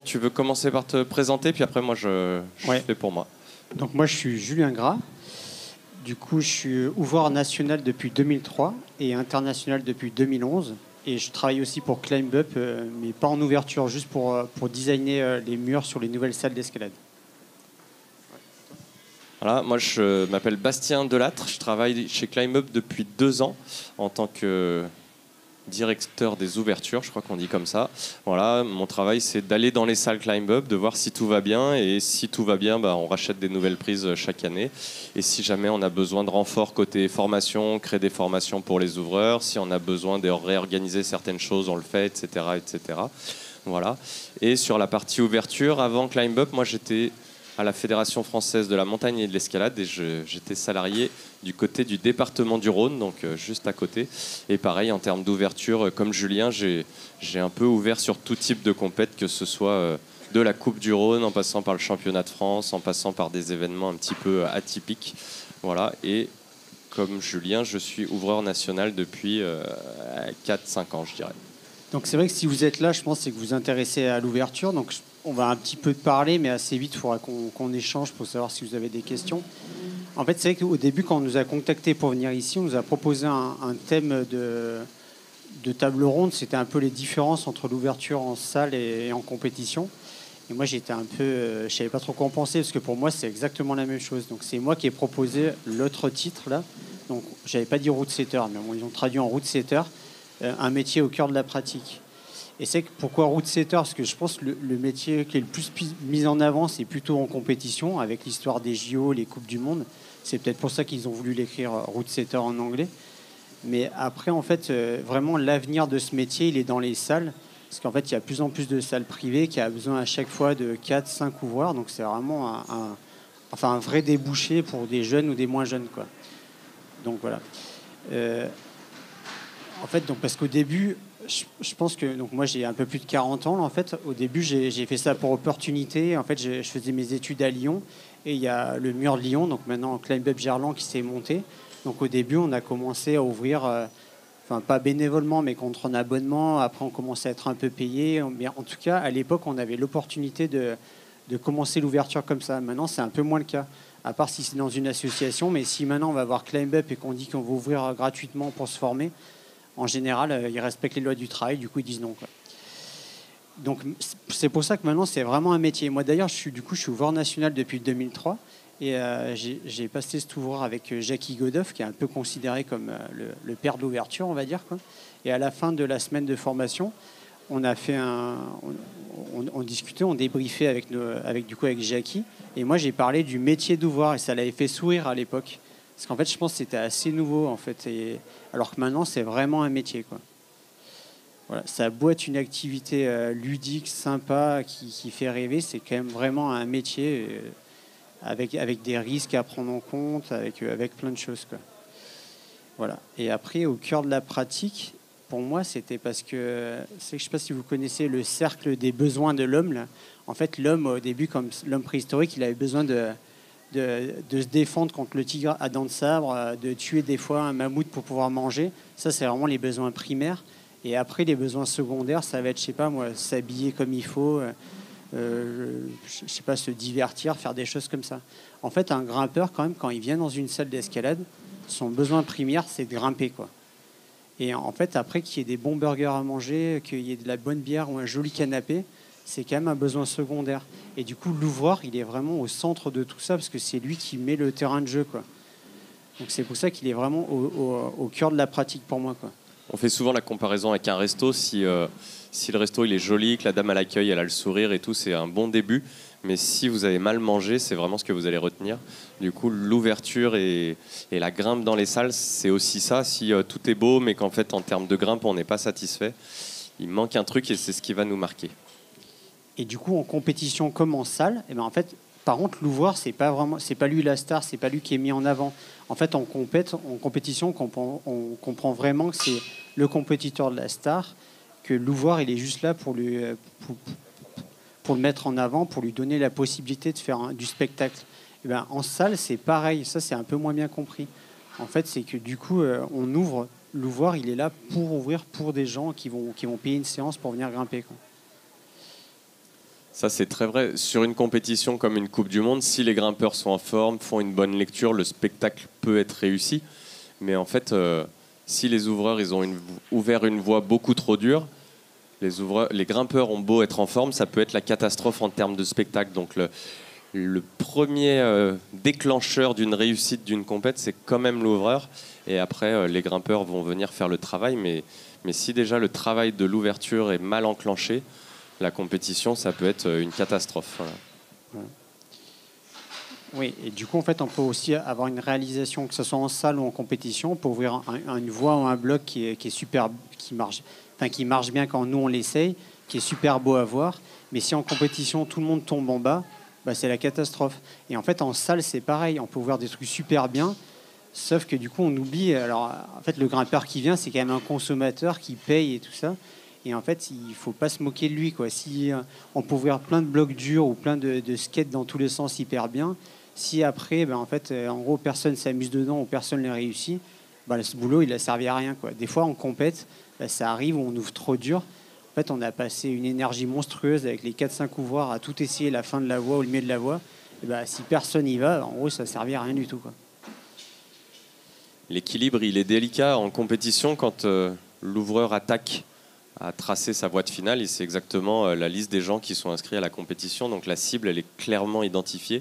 Tu veux commencer par te présenter, puis après moi je Ouais. fais pour moi. Donc moi je suis Julien Gras. Du coup je suis ouvreur national depuis 2003 et international depuis 2011. Et je travaille aussi pour Climb Up, mais pas en ouverture, juste pour designer les murs sur les nouvelles salles d'escalade. Voilà, moi je m'appelle Bastien Delattre, je travaille chez Climb Up depuis 2 ans en tant que directeur des ouvertures, je crois qu'on dit comme ça. Voilà, mon travail c'est d'aller dans les salles Climb Up, de voir si tout va bien, et si tout va bien, on rachète des nouvelles prises chaque année. Et si jamais on a besoin de renfort côté formation, on crée des formations pour les ouvreurs. Si on a besoin de réorganiser certaines choses, on le fait, etc., etc. Voilà. Et sur la partie ouverture, avant Climb Up, moi j'étais à la Fédération française de la montagne et de l'escalade, et j'étais salarié du côté du département du Rhône, donc juste à côté. Et pareil, en termes d'ouverture, comme Julien, j'ai un peu ouvert sur tout type de compète, que ce soit de la Coupe du Rhône, en passant par le championnat de France, en passant par des événements un petit peu atypiques. Voilà. Et comme Julien, je suis ouvreur national depuis 4-5 ans, je dirais. Donc c'est vrai que si vous êtes là, je pense c'est que vous vous intéressez à l'ouverture. Donc on va un petit peu parler, mais assez vite, il faudra qu'on échange pour savoir si vous avez des questions. En fait, c'est vrai qu'au début, quand on nous a contactés pour venir ici, on nous a proposé un thème de table ronde. C'était un peu les différences entre l'ouverture en salle et en compétition. Et moi, j'étais un peu... je savais pas trop quoi en penser, parce que pour moi, c'est exactement la même chose. Donc c'est moi qui ai proposé l'autre titre, là. Donc j'avais pas dit route setter, mais bon, ils ont traduit en route setter, un métier au cœur de la pratique. Et c'est que pourquoi route setter? Parce que je pense que le métier qui est le plus mis en avant, c'est plutôt en compétition, avec l'histoire des JO, les Coupes du Monde. C'est peut-être pour ça qu'ils ont voulu l'écrire route setter en anglais. Mais après, en fait, vraiment, l'avenir de ce métier, il est dans les salles. Parce qu'en fait, il y a de plus en plus de salles privées qui a besoin à chaque fois de 4-5 ouvreurs. Donc c'est vraiment un vrai débouché pour des jeunes ou des moins jeunes, quoi. Donc voilà. En fait, donc, parce qu'au début, je pense que donc moi j'ai un peu plus de 40 ans là, en fait. Au début, j'ai fait ça pour opportunité. En fait, je faisais mes études à Lyon et il y a le mur de Lyon, donc maintenant Climb Up Gerland, qui s'est monté. Donc au début, on a commencé à ouvrir, enfin pas bénévolement, mais contre un abonnement. Après, on commençait à être un peu payé. Mais en tout cas, à l'époque, on avait l'opportunité de commencer l'ouverture comme ça. Maintenant, c'est un peu moins le cas. À part si c'est dans une association, mais si maintenant on va voir Climb Up et qu'on dit qu'on va ouvrir gratuitement pour se former, en général, ils respectent les lois du travail, du coup, ils disent non, quoi. Donc, c'est pour ça que maintenant, c'est vraiment un métier. Moi, d'ailleurs, je suis ouvreur national depuis 2003. Et j'ai passé cet ouvreur avec Jackie Godoff, qui est un peu considéré comme le père de l'ouverture, on va dire, quoi. Et à la fin de la semaine de formation, on a fait on discutait, on débriefait avec Jackie. Et moi, j'ai parlé du métier d'ouvreur, et ça l'avait fait sourire à l'époque. Parce qu'en fait, je pense que c'était assez nouveau, en fait. Alors que maintenant, c'est vraiment un métier, quoi. Voilà, ça a beau être une activité ludique, sympa, qui fait rêver, c'est quand même vraiment un métier avec des risques à prendre en compte, avec plein de choses, quoi. Voilà. Et après, au cœur de la pratique, pour moi, c'était parce que... je ne sais pas si vous connaissez le cercle des besoins de l'homme, là. En fait, l'homme, au début, comme l'homme préhistorique, il avait besoin de se défendre contre le tigre à dents de sabre, de tuer des fois un mammouth pour pouvoir manger. Ça, c'est vraiment les besoins primaires. Et après, les besoins secondaires, ça va être, je sais pas moi, s'habiller comme il faut, je sais pas, se divertir, faire des choses comme ça. En fait, un grimpeur, quand même, quand il vient dans une salle d'escalade, son besoin primaire, c'est de grimper, quoi. Et en fait, après, qu'il y ait des bons burgers à manger, qu'il y ait de la bonne bière ou un joli canapé, c'est quand même un besoin secondaire. Et du coup, l'ouvreur, il est vraiment au centre de tout ça, parce que c'est lui qui met le terrain de jeu, quoi. Donc c'est pour ça qu'il est vraiment au cœur de la pratique pour moi, quoi. On fait souvent la comparaison avec un resto. Si le resto il est joli, que la dame à l'accueil elle a le sourire et tout, c'est un bon début. Mais si vous avez mal mangé, c'est vraiment ce que vous allez retenir. Du coup, l'ouverture et la grimpe dans les salles, c'est aussi ça. Si tout est beau, mais qu'en fait, en termes de grimpe, on n'est pas satisfait, il manque un truc et c'est ce qui va nous marquer. Et du coup, en compétition comme en salle, et ben en fait, par contre, l'ouvreur, c'est pas lui la star, c'est pas lui qui est mis en avant. En fait, en compétition, on comprend vraiment que c'est le compétiteur de la star, que l'ouvreur, il est juste là pour le mettre en avant, pour lui donner la possibilité de faire du spectacle. Et ben, en salle, c'est pareil. Ça, c'est un peu moins bien compris. En fait, c'est que du coup, on ouvre. L'ouvreur, il est là pour ouvrir pour des gens qui vont payer une séance pour venir grimper, quoi. Ça, c'est très vrai. Sur une compétition comme une Coupe du Monde, si les grimpeurs sont en forme, font une bonne lecture, le spectacle peut être réussi. Mais en fait, si les ouvreurs ils ont ouvert une voie beaucoup trop dure, les grimpeurs ont beau être en forme, ça peut être la catastrophe en termes de spectacle. Donc le premier déclencheur d'une réussite d'une compète, c'est quand même l'ouvreur. Et après, les grimpeurs vont venir faire le travail. Mais si déjà le travail de l'ouverture est mal enclenché, la compétition, ça peut être une catastrophe. Voilà. Ouais. Oui, et du coup, en fait, on peut aussi avoir une réalisation, que ce soit en salle ou en compétition, on peut ouvrir une voie ou un bloc qui est super, qui marche bien quand nous on l'essaye, qui est super beau à voir. Mais si en compétition tout le monde tombe en bas, bah, c'est la catastrophe. Et en fait, en salle, c'est pareil, on peut ouvrir des trucs super bien, sauf que du coup, on oublie. Alors, en fait, le grimpeur qui vient, c'est quand même un consommateur qui paye et tout ça. Et en fait, il ne faut pas se moquer de lui, quoi. Si on peut ouvrir plein de blocs durs ou plein de skates dans tous les sens hyper bien, si après, ben, en fait, en gros, personne s'amuse dedans ou personne ne les réussit, ben, ce boulot, il a servi à rien, quoi. Des fois, en compète, ben, ça arrive où on ouvre trop dur. En fait, on a passé une énergie monstrueuse avec les 4-5 ouvreurs à tout essayer, la fin de la voie ou le milieu de la voie. Et ben, si personne y va, en gros, ça ne servit à rien du tout, quoi. L'équilibre, il est délicat en compétition quand l'ouvreur attaque à tracer sa voie de finale. Il sait exactement la liste des gens qui sont inscrits à la compétition. Donc la cible, elle est clairement identifiée.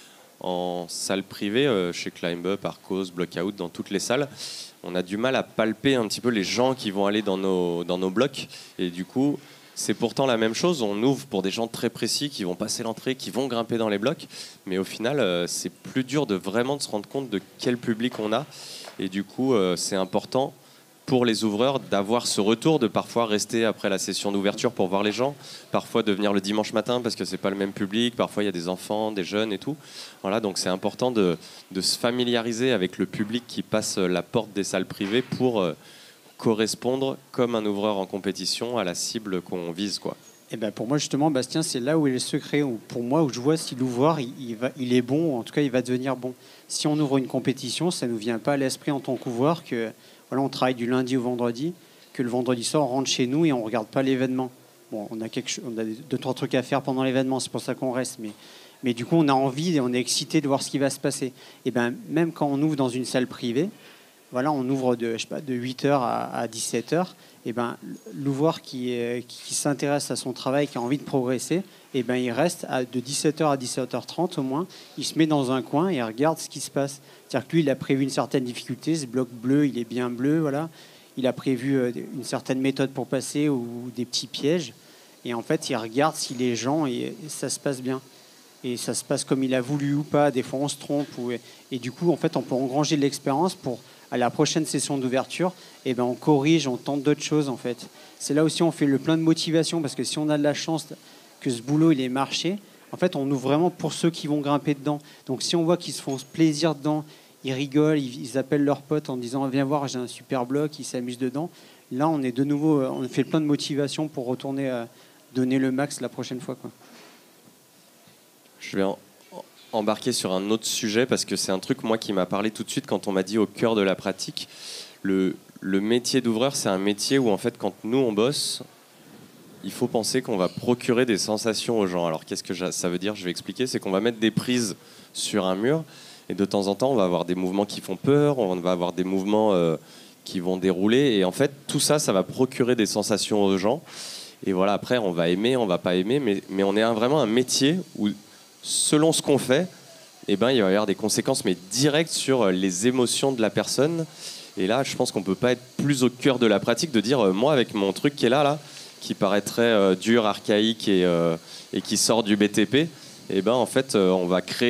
En salle privée, chez Climb Up, Arcos, Blockout, dans toutes les salles, on a du mal à palper un petit peu les gens qui vont aller dans nos blocs. Et du coup, c'est pourtant la même chose. On ouvre pour des gens très précis qui vont passer l'entrée, qui vont grimper dans les blocs. Mais au final, c'est plus dur de vraiment se rendre compte de quel public on a. Et du coup, c'est important pour les ouvreurs d'avoir ce retour, de parfois rester après la session d'ouverture pour voir les gens, parfois de venir le dimanche matin parce que c'est pas le même public, parfois il y a des enfants, des jeunes et tout. Voilà, donc c'est important de se familiariser avec le public qui passe la porte des salles privées pour correspondre comme un ouvreur en compétition à la cible qu'on vise, quoi. Et ben pour moi justement, Bastien, c'est là où est le secret, pour moi, où je vois si l'ouvreur il est bon, ou en tout cas il va devenir bon. Si on ouvre une compétition, ça ne nous vient pas à l'esprit en tant qu'ouvreur que voilà, on travaille du lundi au vendredi, que le vendredi soir on rentre chez nous et on ne regarde pas l'événement. Bon, on a 2-3 trucs à faire pendant l'événement, c'est pour ça qu'on reste, mais du coup on a envie et on est excité de voir ce qui va se passer. Et ben même quand on ouvre dans une salle privée, voilà, on ouvre de 8h à 17h. Et ben, l'ouvreur qui s'intéresse à son travail, qui a envie de progresser, et ben, il reste de 17h à 17h30 au moins. Il se met dans un coin et il regarde ce qui se passe. C'est-à-dire que lui, il a prévu une certaine difficulté. Ce bloc bleu, il est bien bleu. Voilà. Il a prévu une certaine méthode pour passer ou des petits pièges. Et en fait, il regarde si les gens, et ça se passe bien. Et ça se passe comme il a voulu ou pas. Des fois, on se trompe. Et du coup, en fait, on peut engranger de l'expérience pour, à la prochaine session d'ouverture, et ben on corrige, on tente d'autres choses, en fait. C'est là aussi on fait le plein de motivation, parce que si on a de la chance que ce boulot il ait marché, en fait, on ouvre vraiment pour ceux qui vont grimper dedans. Donc si on voit qu'ils se font plaisir dedans, ils rigolent, ils appellent leurs potes en disant « Viens voir, j'ai un super bloc », ils s'amusent dedans. Là, on est de nouveau, on fait plein de motivation pour retourner donner le max la prochaine fois, quoi. Je vais embarquer sur un autre sujet parce que c'est un truc moi qui m'a parlé tout de suite quand on m'a dit au cœur de la pratique. Le métier d'ouvreur, c'est un métier où en fait quand nous on bosse, il faut penser qu'on va procurer des sensations aux gens. Alors qu'est-ce que ça veut dire? Je vais expliquer. C'est qu'on va mettre des prises sur un mur et de temps en temps on va avoir des mouvements qui font peur, on va avoir des mouvements qui vont dérouler et en fait tout ça, ça va procurer des sensations aux gens. Et voilà, après on va aimer, on va pas aimer, mais on est vraiment un métier où selon ce qu'on fait, eh ben, il va y avoir des conséquences mais directes sur les émotions de la personne. Et là, je pense qu'on ne peut pas être plus au cœur de la pratique de dire, moi, avec mon truc qui est là qui paraîtrait dur, archaïque et qui sort du BTP, eh ben, en fait, on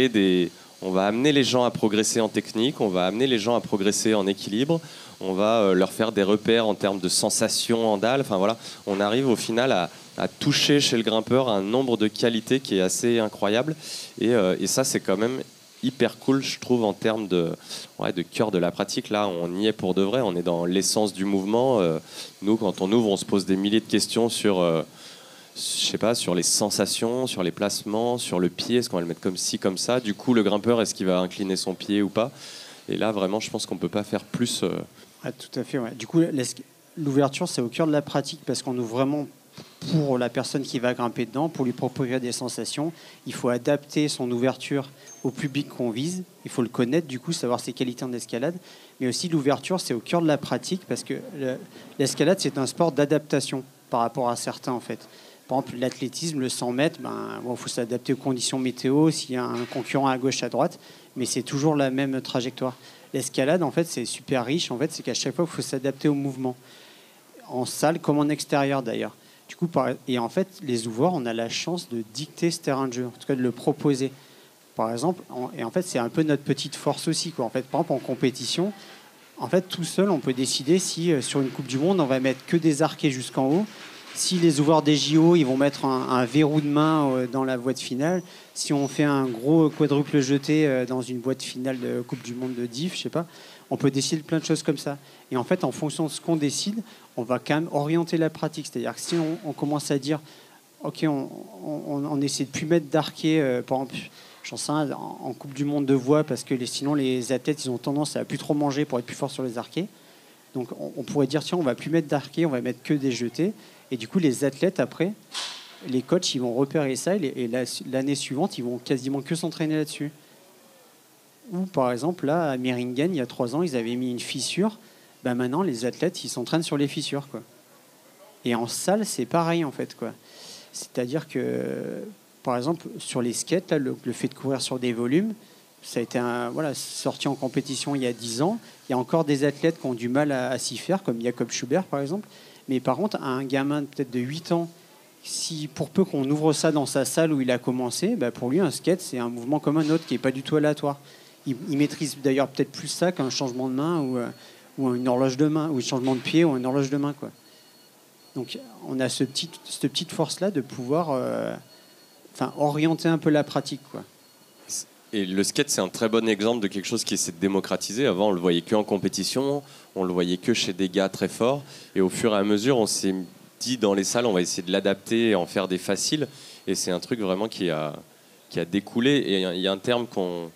va amener les gens à progresser en technique, on va amener les gens à progresser en équilibre, on va leur faire des repères en termes de sensations en dalle. Enfin, voilà, on arrive au final à toucher chez le grimpeur un nombre de qualités qui est assez incroyable. Et ça, c'est quand même hyper cool, je trouve, en termes de cœur de la pratique. Là, on y est pour de vrai, on est dans l'essence du mouvement. Nous, quand on ouvre, on se pose des milliers de questions sur, sur les sensations, sur les placements, sur le pied, est-ce qu'on va le mettre comme ci, comme ça. Du coup, le grimpeur, est-ce qu'il va incliner son pied ou pas? Et là, vraiment, je pense qu'on ne peut pas faire plus. Ah, tout à fait, ouais. Du coup, l'ouverture, c'est au cœur de la pratique parce qu'on ouvre vraiment pour la personne qui va grimper dedans, pour lui procurer des sensations. Il faut adapter son ouverture au public qu'on vise. Il faut le connaître, du coup, savoir ses qualités en escalade. Mais aussi, l'ouverture, c'est au cœur de la pratique parce que l'escalade, c'est un sport d'adaptation par rapport à certains, en fait. Par exemple, l'athlétisme, le 100 mètres, faut s'adapter aux conditions météo, s'il y a un concurrent à gauche, à droite, mais c'est toujours la même trajectoire. L'escalade, en fait, c'est super riche. En fait, c'est qu'à chaque fois, il faut s'adapter au mouvement. En salle comme en extérieur, d'ailleurs. Du coup, et en fait, les ouvreurs, on a la chance de dicter ce terrain de jeu, en tout cas de le proposer. Par exemple, et en fait, c'est un peu notre petite force aussi, quoi. En fait, par exemple, en compétition, en fait, tout seul, on peut décider si sur une Coupe du Monde, on va mettre que des arquets jusqu'en haut. Si les ouvreurs des JO, ils vont mettre un verrou de main dans la boîte finale. Si on fait un gros quadruple jeté dans une boîte finale de Coupe du Monde de diff, je sais pas, on peut décider de plein de choses comme ça. Et en fait, en fonction de ce qu'on décide, on va quand même orienter la pratique. C'est-à-dire que si on commence à dire, OK, on essaie de plus mettre d'arquet, par exemple, j'en sais rien, en Coupe du Monde de voile, parce que sinon les athlètes, ils ont tendance à plus trop manger pour être plus forts sur les arquets. Donc on pourrait dire, tiens, on va plus mettre d'arquet, on va mettre que des jetés. Et du coup, les athlètes, après, les coachs, ils vont repérer ça et l'année suivante, ils vont quasiment que s'entraîner là-dessus. Ou par exemple, là, à Meiringen, il y a 3 ans, ils avaient mis une fissure. Maintenant, les athlètes, ils s'entraînent sur les fissures, quoi. Et en salle, c'est pareil, en fait, quoi. C'est-à-dire que, par exemple, sur les skates, là, le fait de courir sur des volumes, ça a été sorti en compétition il y a 10 ans. Il y a encore des athlètes qui ont du mal à s'y faire, comme Jakob Schubert, par exemple. Mais par contre, un gamin peut-être de 8 ans, si pour peu qu'on ouvre ça dans sa salle où il a commencé, pour lui, un skate, c'est un mouvement comme un autre qui n'est pas du tout aléatoire. Il maîtrise d'ailleurs peut-être plus ça qu'un changement de main ou une horloge de main, ou un changement de pied ou une horloge de main, quoi. Donc on a cette petite force-là de pouvoir orienter un peu la pratique, quoi. Et le skate, c'est un très bon exemple de quelque chose qui s'est démocratisé. Avant, on le voyait qu'en compétition, on le voyait que chez des gars très forts. Et au fur et à mesure, on s'est dit dans les salles, on va essayer de l'adapter et en faire des faciles. Et c'est un truc vraiment qui a découlé. Et il y a un terme qu'on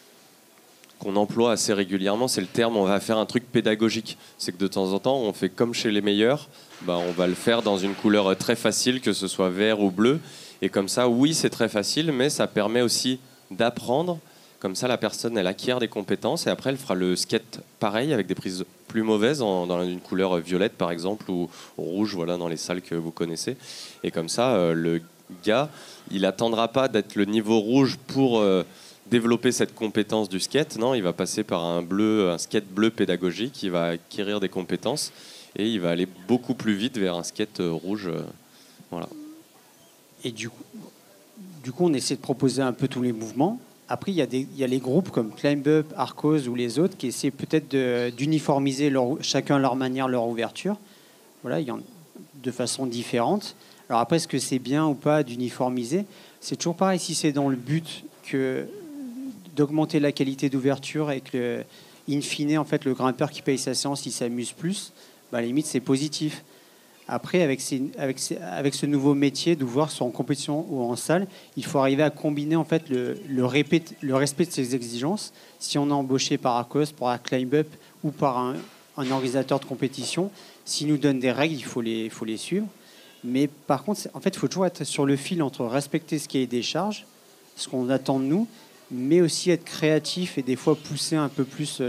emploie assez régulièrement, c'est le terme on va faire un truc pédagogique. C'est que de temps en temps, on fait comme chez les meilleurs. On va le faire dans une couleur très facile, que ce soit vert ou bleu. Et comme ça, oui, c'est très facile, mais ça permet aussi d'apprendre. Comme ça, la personne, elle acquiert des compétences et après, elle fera le skate pareil avec des prises plus mauvaises dans une couleur violette, par exemple, ou rouge, voilà, dans les salles que vous connaissez. Et comme ça, le gars, il attendra pas d'être le niveau rouge pour développer cette compétence du skate. Non, il va passer par un skate bleu pédagogique, il va acquérir des compétences et il va aller beaucoup plus vite vers un skate rouge. Voilà. Et du coup, on essaie de proposer un peu tous les mouvements. Après, il y a les groupes comme Climb Up, Arcos ou les autres qui essaient peut-être d'uniformiser chacun leur manière, leur ouverture. Voilà, de façon différente. Alors après, est-ce que c'est bien ou pas d'uniformiser ? C'est toujours pareil. Si c'est dans le but d'augmenter la qualité d'ouverture et que, in fine, en fait, le grimpeur qui paye sa séance, il s'amuse plus, à la limite, c'est positif. Après, avec ce nouveau métier d'ouvrir soit en compétition ou en salle, il faut arriver à combiner en fait le respect de ses exigences. Si on est embauché par Arcos, par un Climb Up ou par un organisateur de compétition, s'il nous donne des règles, il faut les suivre. Mais par contre, en fait, il faut toujours être sur le fil entre respecter ce qui est des charges, ce qu'on attend de nous, mais aussi être créatif et des fois pousser un peu plus.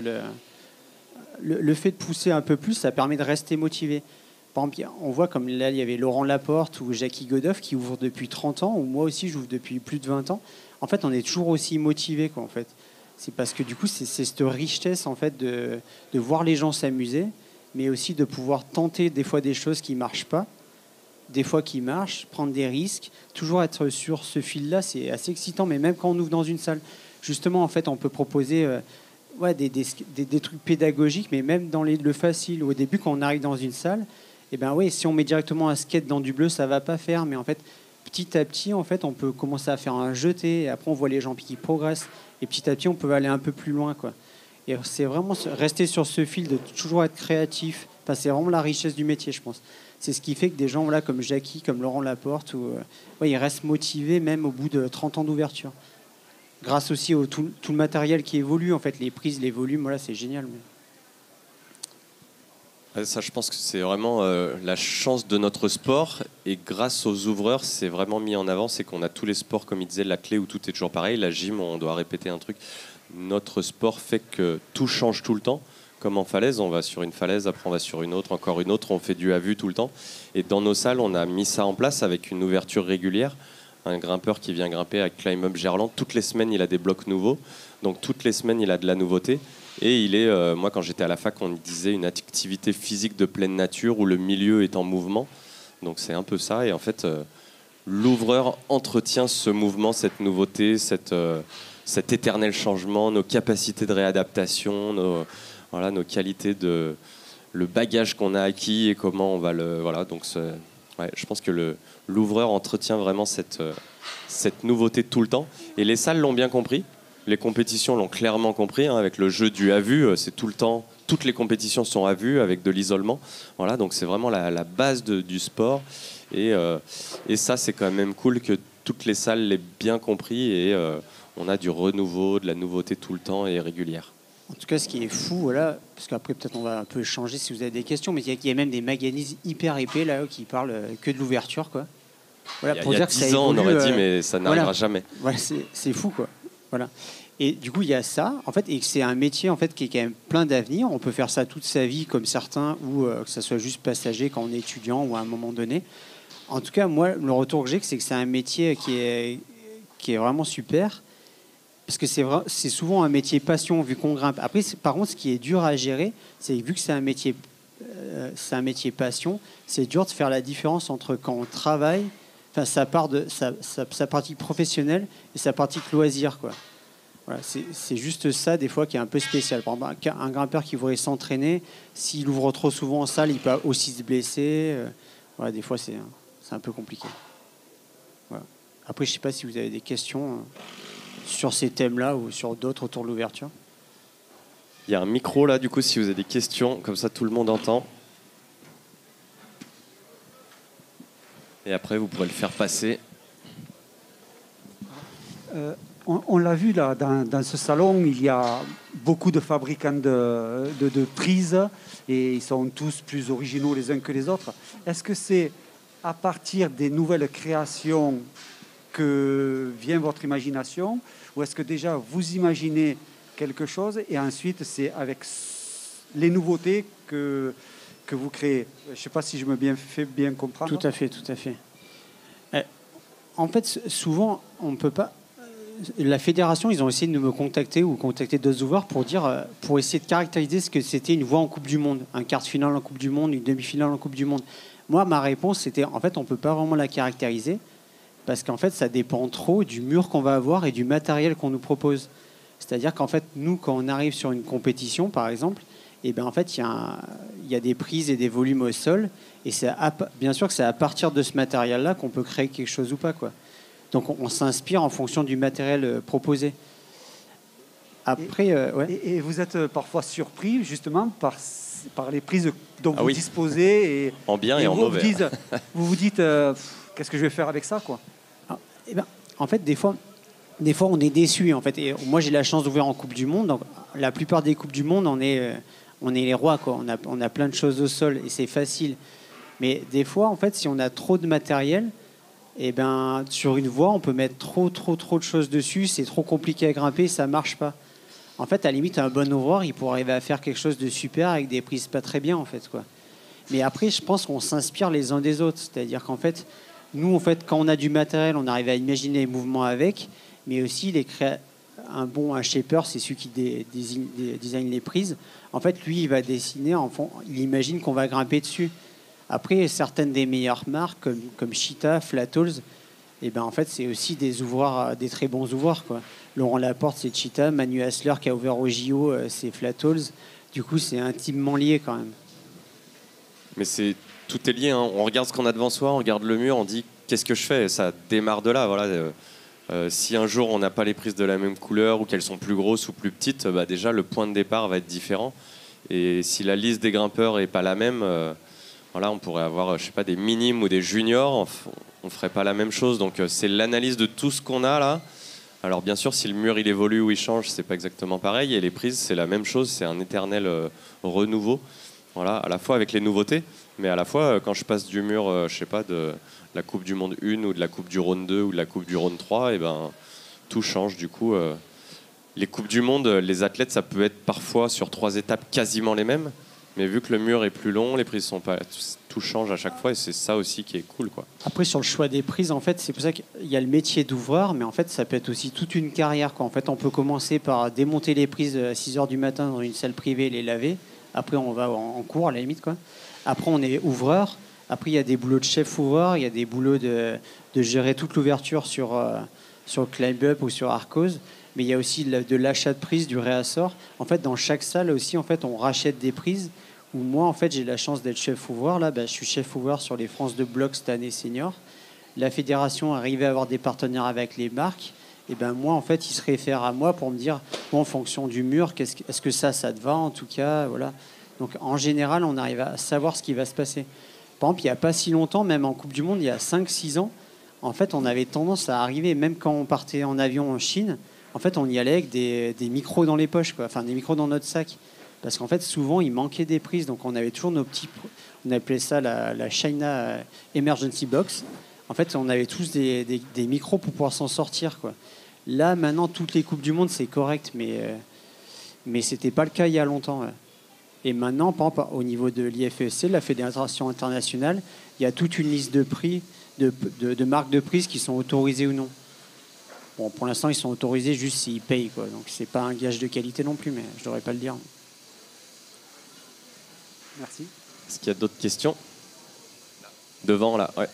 Le fait de pousser un peu plus, ça permet de rester motivé. Par exemple, on voit comme là, il y avait Laurent Laporte ou Jackie Godoff qui ouvrent depuis 30 ans, ou moi aussi, j'ouvre depuis plus de 20 ans. En fait, on est toujours aussi motivé, quoi, en fait. C'est parce que du coup, c'est cette richesse en fait, de voir les gens s'amuser, mais aussi de pouvoir tenter des fois des choses qui ne marchent pas, des fois qui marchent, prendre des risques. Toujours être sur ce fil-là, c'est assez excitant, mais même quand on ouvre dans une salle. Justement, en fait, on peut proposer des trucs pédagogiques, mais même dans le facile. Au début, quand on arrive dans une salle, si on met directement un skate dans du bleu, ça va pas faire. Mais en fait, petit à petit, en fait, on peut commencer à faire un jeté. Et après, on voit les gens qui progressent. Et petit à petit, on peut aller un peu plus loin, quoi. Et c'est vraiment rester sur ce fil, de toujours être créatif. Enfin, c'est vraiment la richesse du métier, je pense. C'est ce qui fait que des gens là, comme Jackie, comme Laurent Laporte, ils restent motivés même au bout de 30 ans d'ouverture. Grâce aussi au tout le matériel qui évolue, en fait, les prises, les volumes, voilà, c'est génial. Ça, je pense que c'est vraiment la chance de notre sport. Et grâce aux ouvreurs, c'est vraiment mis en avant. C'est qu'on a tous les sports, comme il disait, la clé où tout est toujours pareil. La gym, on doit répéter un truc. Notre sport fait que tout change tout le temps. Comme en falaise, on va sur une falaise, après on va sur une autre, encore une autre. On fait du à vue tout le temps. Et dans nos salles, on a mis ça en place avec une ouverture régulière. Un grimpeur qui vient grimper avec Climb Up Gerland, toutes les semaines, il a des blocs nouveaux. Donc toutes les semaines, il a de la nouveauté. Et il est, moi quand j'étais à la fac, on disait une activité physique de pleine nature où le milieu est en mouvement. Donc c'est un peu ça. Et en fait, l'ouvreur entretient ce mouvement, cette nouveauté, cet éternel changement, nos capacités de réadaptation, nos qualités le bagage qu'on a acquis et comment on va le... Voilà, donc ouais, je pense que l'ouvreur entretient vraiment cette nouveauté tout le temps. Et les salles l'ont bien compris. Les compétitions l'ont clairement compris, hein, avec le jeu du à vue, c'est tout le temps, toutes les compétitions sont à vue avec de l'isolement. Voilà, donc c'est vraiment la base du sport. Et ça, c'est quand même cool que toutes les salles l'aient bien compris et on a du renouveau, de la nouveauté tout le temps et régulière. En tout cas, ce qui est fou, voilà, parce qu'après peut-être on va un peu changer si vous avez des questions, mais il y a même des magazines hyper épais là qui parlent que de l'ouverture, quoi. Voilà, Il y a 10 ans, on aurait dit, mais ça n'arrivera jamais. Voilà, c'est fou, quoi. Voilà. Et du coup, il y a ça, en fait, et c'est un métier en fait qui est quand même plein d'avenir. On peut faire ça toute sa vie, comme certains, ou que ça soit juste passager quand on est étudiant ou à un moment donné. En tout cas, moi, le retour que j'ai, c'est que c'est un métier qui est vraiment super, parce que c'est souvent un métier passion vu qu'on grimpe. Après, par contre, ce qui est dur à gérer, c'est que vu que c'est un métier passion, c'est dur de faire la différence entre quand on travaille, enfin, sa partie professionnelle et sa partie loisir, quoi. Voilà, c'est juste ça, des fois, qui est un peu spécial. Par exemple, un grimpeur qui voudrait s'entraîner, s'il ouvre trop souvent en salle, il peut aussi se blesser. Voilà, des fois, c'est un peu compliqué. Voilà. Après, je ne sais pas si vous avez des questions sur ces thèmes-là ou sur d'autres autour de l'ouverture. Il y a un micro là, du coup, si vous avez des questions, comme ça tout le monde entend. Et après, vous pourrez le faire passer. On l'a vu là, dans ce salon, il y a beaucoup de fabricants de prises et ils sont tous plus originaux les uns que les autres. Est-ce que c'est à partir des nouvelles créations que vient votre imagination ou est-ce que déjà vous imaginez quelque chose et ensuite c'est avec les nouveautés que vous créez? Je ne sais pas si je me fais bien comprendre. Tout à fait, tout à fait. En fait, souvent, on ne peut pas... La fédération, ils ont essayé de me contacter ou contacter d'autres ouvreurs pour essayer de caractériser ce que c'était une voie en Coupe du Monde, un quart de finale en Coupe du Monde, une demi-finale en Coupe du Monde. Moi, ma réponse, c'était en fait, on ne peut pas vraiment la caractériser parce qu'en fait, ça dépend trop du mur qu'on va avoir et du matériel qu'on nous propose. C'est-à-dire qu'en fait, nous, quand on arrive sur une compétition, par exemple, et ben en fait, il y a des prises et des volumes au sol et bien sûr que c'est à partir de ce matériel-là qu'on peut créer quelque chose ou pas, quoi. Donc on s'inspire en fonction du matériel proposé. Après, ouais. Et vous êtes parfois surpris justement par les prises dont vous disposez et en bien et en mauvais. Vous vous dites qu'est-ce que je vais faire avec ça, quoi. En fait, des fois, on est déçu. En fait, et moi j'ai la chance d'ouvrir en Coupe du Monde. Donc, la plupart des Coupes du Monde, on est les rois, quoi. On a plein de choses au sol et c'est facile. Mais des fois, en fait, si on a trop de matériel, et ben, sur une voie, on peut mettre trop de choses dessus, c'est trop compliqué à grimper, ça marche pas. En fait, à la limite, un bon ouvreur, il pourrait arriver à faire quelque chose de super avec des prises pas très bien, en fait, quoi. Mais après, je pense qu'on s'inspire les uns des autres. C'est-à-dire qu'en fait, nous, en fait, quand on a du matériel, on arrive à imaginer les mouvements avec, mais aussi un shaper, c'est celui qui design les prises. En fait, lui, il va dessiner, il imagine qu'on va grimper dessus. Après, certaines des meilleures marques, comme Cheetah, Flathalls, et ben en fait, c'est aussi des ouvreurs, des très bons ouvreurs, quoi. Laurent Laporte, c'est Cheetah. Manu Hassler, qui a ouvert au JO, c'est Flathalls. Du coup, c'est intimement lié, quand même. Mais tout est lié, hein. On regarde ce qu'on a devant soi, on regarde le mur, on dit qu'est-ce que je fais? Et ça démarre de là. Voilà. Si un jour, on n'a pas les prises de la même couleur ou qu'elles sont plus grosses ou plus petites, bah déjà, le point de départ va être différent. Et si la liste des grimpeurs n'est pas la même... Voilà, on pourrait avoir, je sais pas, des minimes ou des juniors, on ferait pas la même chose. Donc c'est l'analyse de tout ce qu'on a là. Alors bien sûr, si le mur il évolue ou il change, c'est pas exactement pareil. Et les prises, c'est la même chose, c'est un éternel renouveau. Voilà, à la fois avec les nouveautés, mais à la fois quand je passe du mur, je sais pas, de la Coupe du Monde 1 ou de la Coupe du Rhône 2 ou de la Coupe du Rhône 3, et ben tout change du coup. Les Coupes du Monde, les athlètes, ça peut être parfois sur 3 étapes quasiment les mêmes, mais vu que le mur est plus long, les prises sont pas, tout change à chaque fois, et c'est ça aussi qui est cool, quoi. Après, sur le choix des prises, en fait, c'est pour ça qu'il y a le métier d'ouvreur, mais en fait, ça peut être aussi toute une carrière, quoi. En fait, on peut commencer par démonter les prises à 6 heures du matin dans une salle privée et les laver. Après, on va en cours, à la limite, quoi. Après, on est ouvreur. Après, il y a des boulots de chef-ouvreur, il y a des boulots de gérer toute l'ouverture sur Climb Up ou sur Arcos. Mais il y a aussi de l'achat de prises, du réassort. En fait, dans chaque salle aussi, en fait, on rachète des prises. Où moi, en fait, j'ai la chance d'être chef-ouvreur. Là, je suis chef-ouvreur sur les France de bloc cette année senior. La fédération arrivait à avoir des partenaires avec les marques. Et ben moi, en fait, ils se réfèrent à moi pour me dire, bon, en fonction du mur, est-ce que ça te va en tout cas, voilà. Donc, en général, on arrive à savoir ce qui va se passer. Par exemple, il n'y a pas si longtemps, même en Coupe du Monde, il y a 5-6 ans, en fait, on avait tendance à arriver, même quand on partait en avion en Chine, en fait, on y allait avec des micros dans les poches, quoi. Enfin, des micros dans notre sac. Parce qu'en fait, souvent, il manquait des prises. Donc, on avait toujours nos petits... On appelait ça la China Emergency Box. En fait, on avait tous des micros pour pouvoir s'en sortir, quoi. Là, maintenant, toutes les Coupes du Monde, c'est correct. Mais ce n'était pas le cas il y a longtemps. Ouais. Et maintenant, par exemple, au niveau de l'IFSC, la Fédération internationale, il y a toute une liste de prix, de marques de prises qui sont autorisées ou non. Bon, pour l'instant, ils sont autorisés juste s'ils payent, quoi. Donc, c'est pas un gage de qualité non plus, mais je devrais pas le dire. Merci. Est-ce qu'il y a d'autres questions? Devant, là, ouais.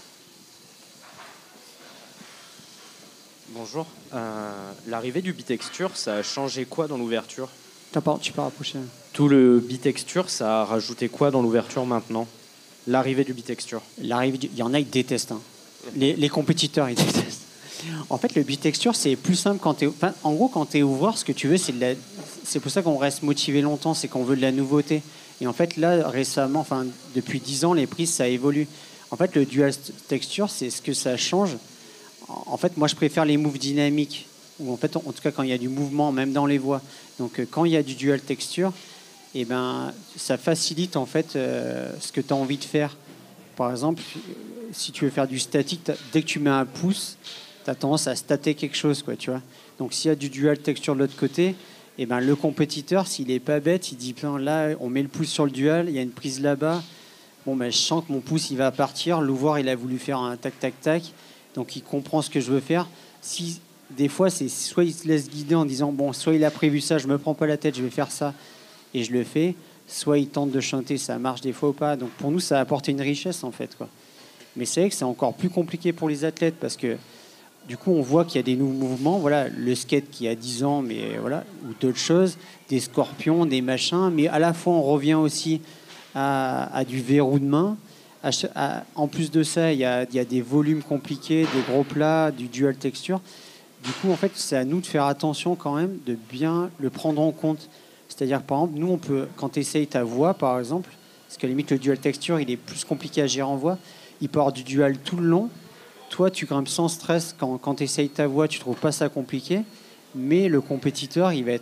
Bonjour. L'arrivée du bitexture, ça a changé quoi dans l'ouverture? Tu peux rapprocher. Tout le bitexture, ça a rajouté quoi dans l'ouverture maintenant? L'arrivée du bitexture. Il y en a qui détestent. Hein. Les compétiteurs, ils détestent. En fait, le bitexture, c'est plus simple quand tu es... Enfin, en gros, quand tu es ouvreur, ce que tu veux, c'est pour ça qu'on reste motivé longtemps, c'est qu'on veut de la nouveauté. Et en fait, là, récemment, enfin, depuis 10 ans, les prises, ça évolue. En fait, le dual texture, c'est ce que ça change. En fait, moi, je préfère les moves dynamiques. Ou en fait, en tout cas, quand il y a du mouvement, même dans les voies. Donc, quand il y a du dual texture, eh ben, ça facilite, en fait, ce que tu as envie de faire. Par exemple, si tu veux faire du statique, dès que tu mets un pouce, tu as tendance à stater quelque chose, quoi, tu vois. Donc, s'il y a du dual texture de l'autre côté, eh ben, le compétiteur, s'il n'est pas bête, il dit là, on met le pouce sur le dual, il y a une prise là-bas. Bon, je sens que mon pouce, il va partir. L'ouvreur, il a voulu faire un tac-tac-tac. Donc, il comprend ce que je veux faire. Si, des fois, c'est soit il se laisse guider en disant, bon, soit il a prévu ça, je ne me prends pas la tête, je vais faire ça, et je le fais. Soit il tente de chanter, ça marche des fois ou pas. Donc, pour nous, ça a apporté une richesse, en fait, quoi. Mais c'est vrai que c'est encore plus compliqué pour les athlètes parce que du coup, on voit qu'il y a des nouveaux mouvements. Voilà, le skate qui a 10 ans, mais voilà, ou d'autres choses, des scorpions, des machins. Mais à la fois, on revient aussi à du verrou de main. En plus de ça, il y a des volumes compliqués, des gros plats, du dual texture. Du coup, en fait, c'est à nous de faire attention quand même, de bien le prendre en compte. C'est-à-dire, par exemple, nous, on peut, quand tu essayes ta voix, par exemple, parce qu'à la limite, le dual texture, il est plus compliqué à gérer en voix, il peut avoir du dual tout le long. Toi, tu grimpes sans stress. Quand tu essayes ta voix, tu ne trouves pas ça compliqué. Mais le compétiteur, il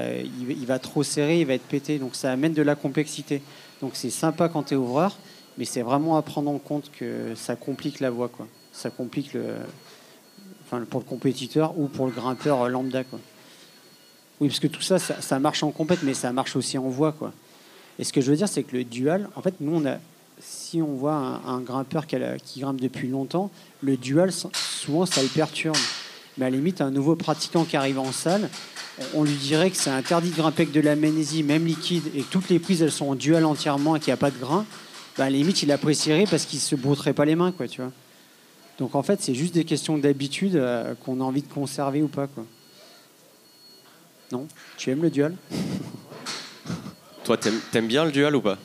va trop serrer, il va être pété. Donc, ça amène de la complexité. Donc, c'est sympa quand tu es ouvreur, mais c'est vraiment à prendre en compte que ça complique la voix, quoi. Ça complique pour le compétiteur ou pour le grimpeur lambda, quoi. Oui, parce que tout ça, ça marche en compète, mais ça marche aussi en voix, quoi. Et ce que je veux dire, c'est que le dual, en fait, nous, si on voit un grimpeur qui grimpe depuis longtemps, le dual, souvent, ça le perturbe. Mais à la limite, un nouveau pratiquant qui arrive en salle, on lui dirait que c'est interdit de grimper avec de la magnésie, même liquide, et que toutes les prises, elles sont en dual entièrement et qu'il n'y a pas de grain. À la limite, il apprécierait parce qu'il ne se brouterait pas les mains, quoi, tu vois. Donc, en fait, c'est juste des questions d'habitude qu'on a envie de conserver ou pas, quoi. Non? Tu aimes le dual? Toi, t'aimes bien le dual ou pas?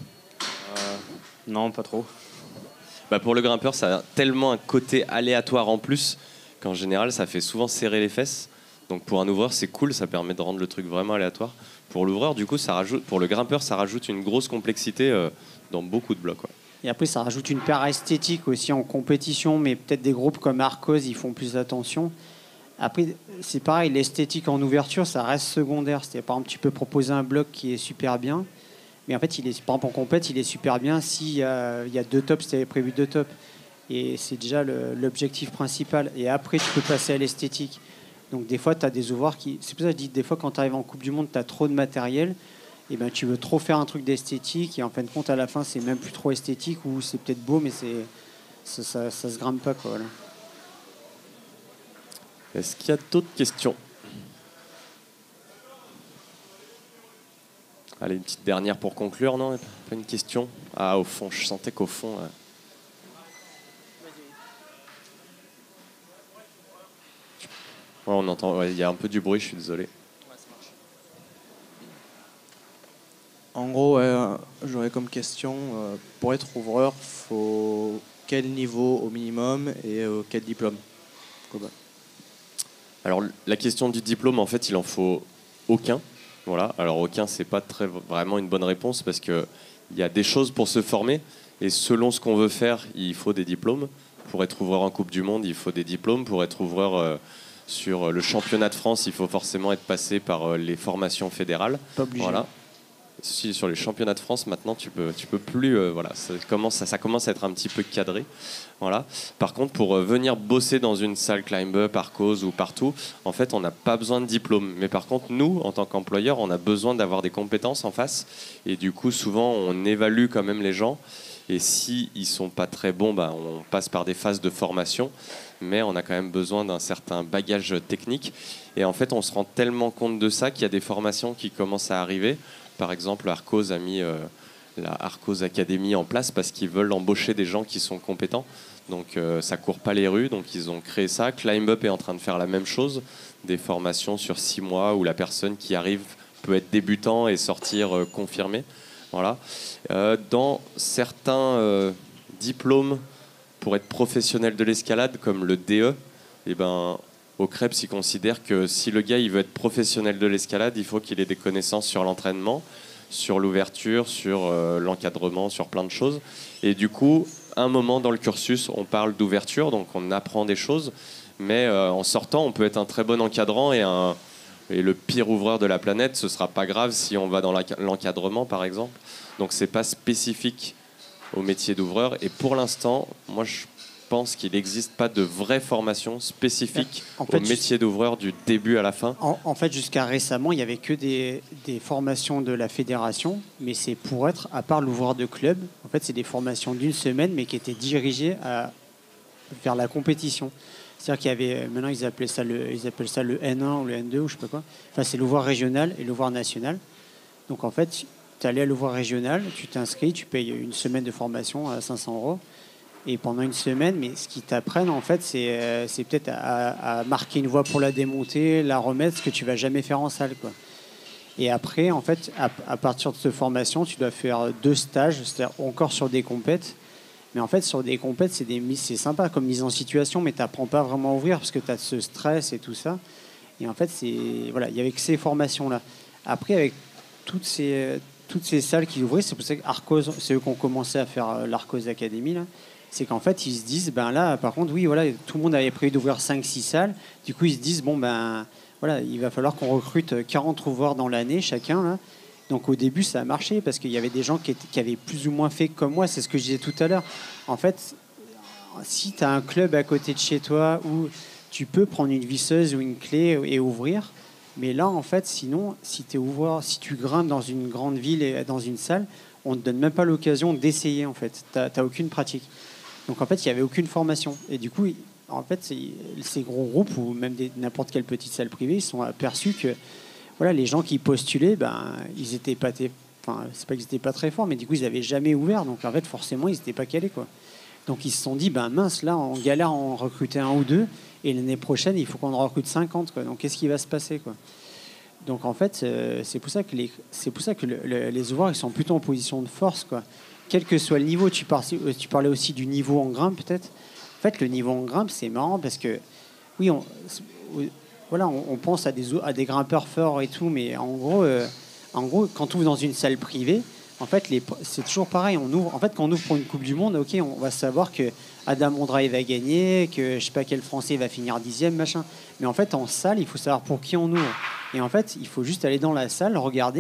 Non, pas trop. Pour le grimpeur, ça a tellement un côté aléatoire en plus qu'en général, ça fait souvent serrer les fesses. Donc pour un ouvreur, c'est cool, ça permet de rendre le truc vraiment aléatoire. Pour l'ouvreur, du coup, pour le grimpeur, ça rajoute une grosse complexité dans beaucoup de blocs, quoi. Et après, ça rajoute une paire esthétique aussi en compétition, mais peut-être des groupes comme Arcos, ils font plus attention. Après, c'est pareil, l'esthétique en ouverture, ça reste secondaire. C'est-à-dire, par exemple, tu peux proposer un bloc qui est super bien, Mais en fait, par exemple, en compète, il est super bien s'il y a 2 tops, si tu avais prévu 2 tops. Et c'est déjà l'objectif principal. Et après, tu peux passer à l'esthétique. Donc des fois, tu as des ouvroirs qui... C'est pour ça que je dis, des fois, quand tu arrives en Coupe du Monde, tu as trop de matériel. Et ben, tu veux trop faire un truc d'esthétique. Et en fin de compte, à la fin, c'est même plus trop esthétique. Ou c'est peut-être beau, mais ça se grimpe pas, quoi. Voilà. Est-ce qu'il y a d'autres questions? Allez, une petite dernière pour conclure, non? Pas une question? Ah, au fond, je sentais qu'au fond... Ouais, on entend, il y a un peu du bruit, je suis désolé. En gros, j'aurais comme question, pour être ouvreur, faut quel niveau au minimum et quel diplôme? Alors, la question du diplôme, en fait, il en faut aucun. Voilà. Alors, aucun, c'est pas vraiment une bonne réponse parce qu'il y a des choses pour se former et selon ce qu'on veut faire, il faut des diplômes. Pour être ouvreur en Coupe du Monde, il faut des diplômes. Pour être ouvreur sur le championnat de France, il faut forcément être passé par les formations fédérales. Pas obligé. Voilà. Si, sur les championnats de France, maintenant, tu peux plus. Voilà, ça commence à être un petit peu cadré. Voilà. Par contre, pour venir bosser dans une salle climb-up, Arcos ou partout, en fait, on n'a pas besoin de diplôme. Mais par contre, nous, en tant qu'employeur, on a besoin d'avoir des compétences en face. Et du coup, souvent, on évalue quand même les gens. Et s'ils ne sont pas très bons, on passe par des phases de formation. Mais on a quand même besoin d'un certain bagage technique. Et en fait, on se rend tellement compte de ça qu'il y a des formations qui commencent à arriver. Par exemple, Arcos a mis la Arcos Academy en place parce qu'ils veulent embaucher des gens qui sont compétents. Donc ça court pas les rues, donc ils ont créé ça. Climb Up est en train de faire la même chose, des formations sur 6 mois où la personne qui arrive peut être débutant et sortir confirmé. Voilà. Dans certains diplômes pour être professionnel de l'escalade, comme le DE, au CREPS, ils considèrent que si le gars il veut être professionnel de l'escalade, il faut qu'il ait des connaissances sur l'entraînement, sur l'ouverture, sur l'encadrement, sur plein de choses. Et du coup, à un moment dans le cursus, on parle d'ouverture, donc on apprend des choses, mais en sortant, on peut être un très bon encadrant et le pire ouvreur de la planète, ce sera pas grave si on va dans l'encadrement, par exemple. Donc c'est pas spécifique au métier d'ouvreur. Et pour l'instant, moi je pense qu'il n'existe pas de vraie formation spécifique au métier d'ouvreur du début à la fin. En fait, jusqu'à récemment, il n'y avait que des formations de la fédération, mais c'est pour être, à part l'ouvreur de club, en fait, c'est des formations d'une semaine, mais qui étaient dirigées vers la compétition. C'est-à-dire qu'il y avait, maintenant ils appellent ça le N1 ou le N2 ou je sais pas quoi. Enfin, c'est l'ouvreur régional et l'ouvreur national. Donc en fait, tu allais à l'ouvreur régional, tu t'inscris, tu payes une semaine de formation à 500 €. Et pendant une semaine, mais ce qu'ils t'apprennent, en fait, c'est peut-être à marquer une voie pour la démonter, la remettre, ce que tu vas jamais faire en salle, quoi. Et après, en fait, à partir de cette formation, tu dois faire 2 stages, c'est-à-dire encore sur des compètes. Mais en fait, sur des compètes, c'est sympa comme mise en situation, mais tu n'apprends pas vraiment à ouvrir parce que tu as ce stress et tout ça. Et en fait, voilà, il y avait que ces formations-là. Après, avec toutes ces salles qui ouvraient, c'est pour ça qu'Arcos, c'est eux qui ont commencé à faire l'Arcos Academy, là. C'est qu'en fait, ils se disent, là, par contre, oui, voilà, tout le monde avait prévu d'ouvrir 5-6 salles. Du coup, ils se disent, voilà, il va falloir qu'on recrute 40 ouvreurs dans l'année, chacun, là. Donc, au début, ça a marché parce qu'il y avait des gens qui avaient plus ou moins fait comme moi. C'est ce que je disais tout à l'heure. En fait, si tu as un club à côté de chez toi où tu peux prendre une visseuse ou une clé et ouvrir, mais là, en fait, sinon, si tu es ouvreur, si tu grimpes dans une grande ville et dans une salle, on ne te donne même pas l'occasion d'essayer, en fait. Tu n'as aucune pratique. Donc en fait, il n'y avait aucune formation. Et du coup, en fait, ces gros groupes ou même n'importe quelle petite salle privée, ils sont aperçus que voilà, les gens qui postulaient, ils étaient pas, c'est pas qu'ils n'étaient pas très forts, mais du coup, ils n'avaient jamais ouvert. Donc en fait, forcément, ils n'étaient pas calés, quoi. Donc ils se sont dit, mince, là, on galère à en recruter 1 ou 2, et l'année prochaine, il faut qu'on en recrute 50, quoi. Donc qu'est-ce qui va se passer, quoi? Donc en fait, c'est pour ça que les ouvreurs, ils sont plutôt en position de force, quoi. Quel que soit le niveau, tu parlais aussi du niveau en grimpe, peut-être. En fait, le niveau en grimpe, c'est marrant parce que, oui, on pense à des grimpeurs forts et tout, mais en gros, quand on ouvre dans une salle privée, en fait, c'est toujours pareil. Quand on ouvre pour une Coupe du Monde, ok, on va savoir que Adam Mondrail va gagner, que je sais pas quel Français va finir 10e, machin. Mais en fait, en salle, il faut savoir pour qui on ouvre. Et en fait, il faut juste aller dans la salle, regarder.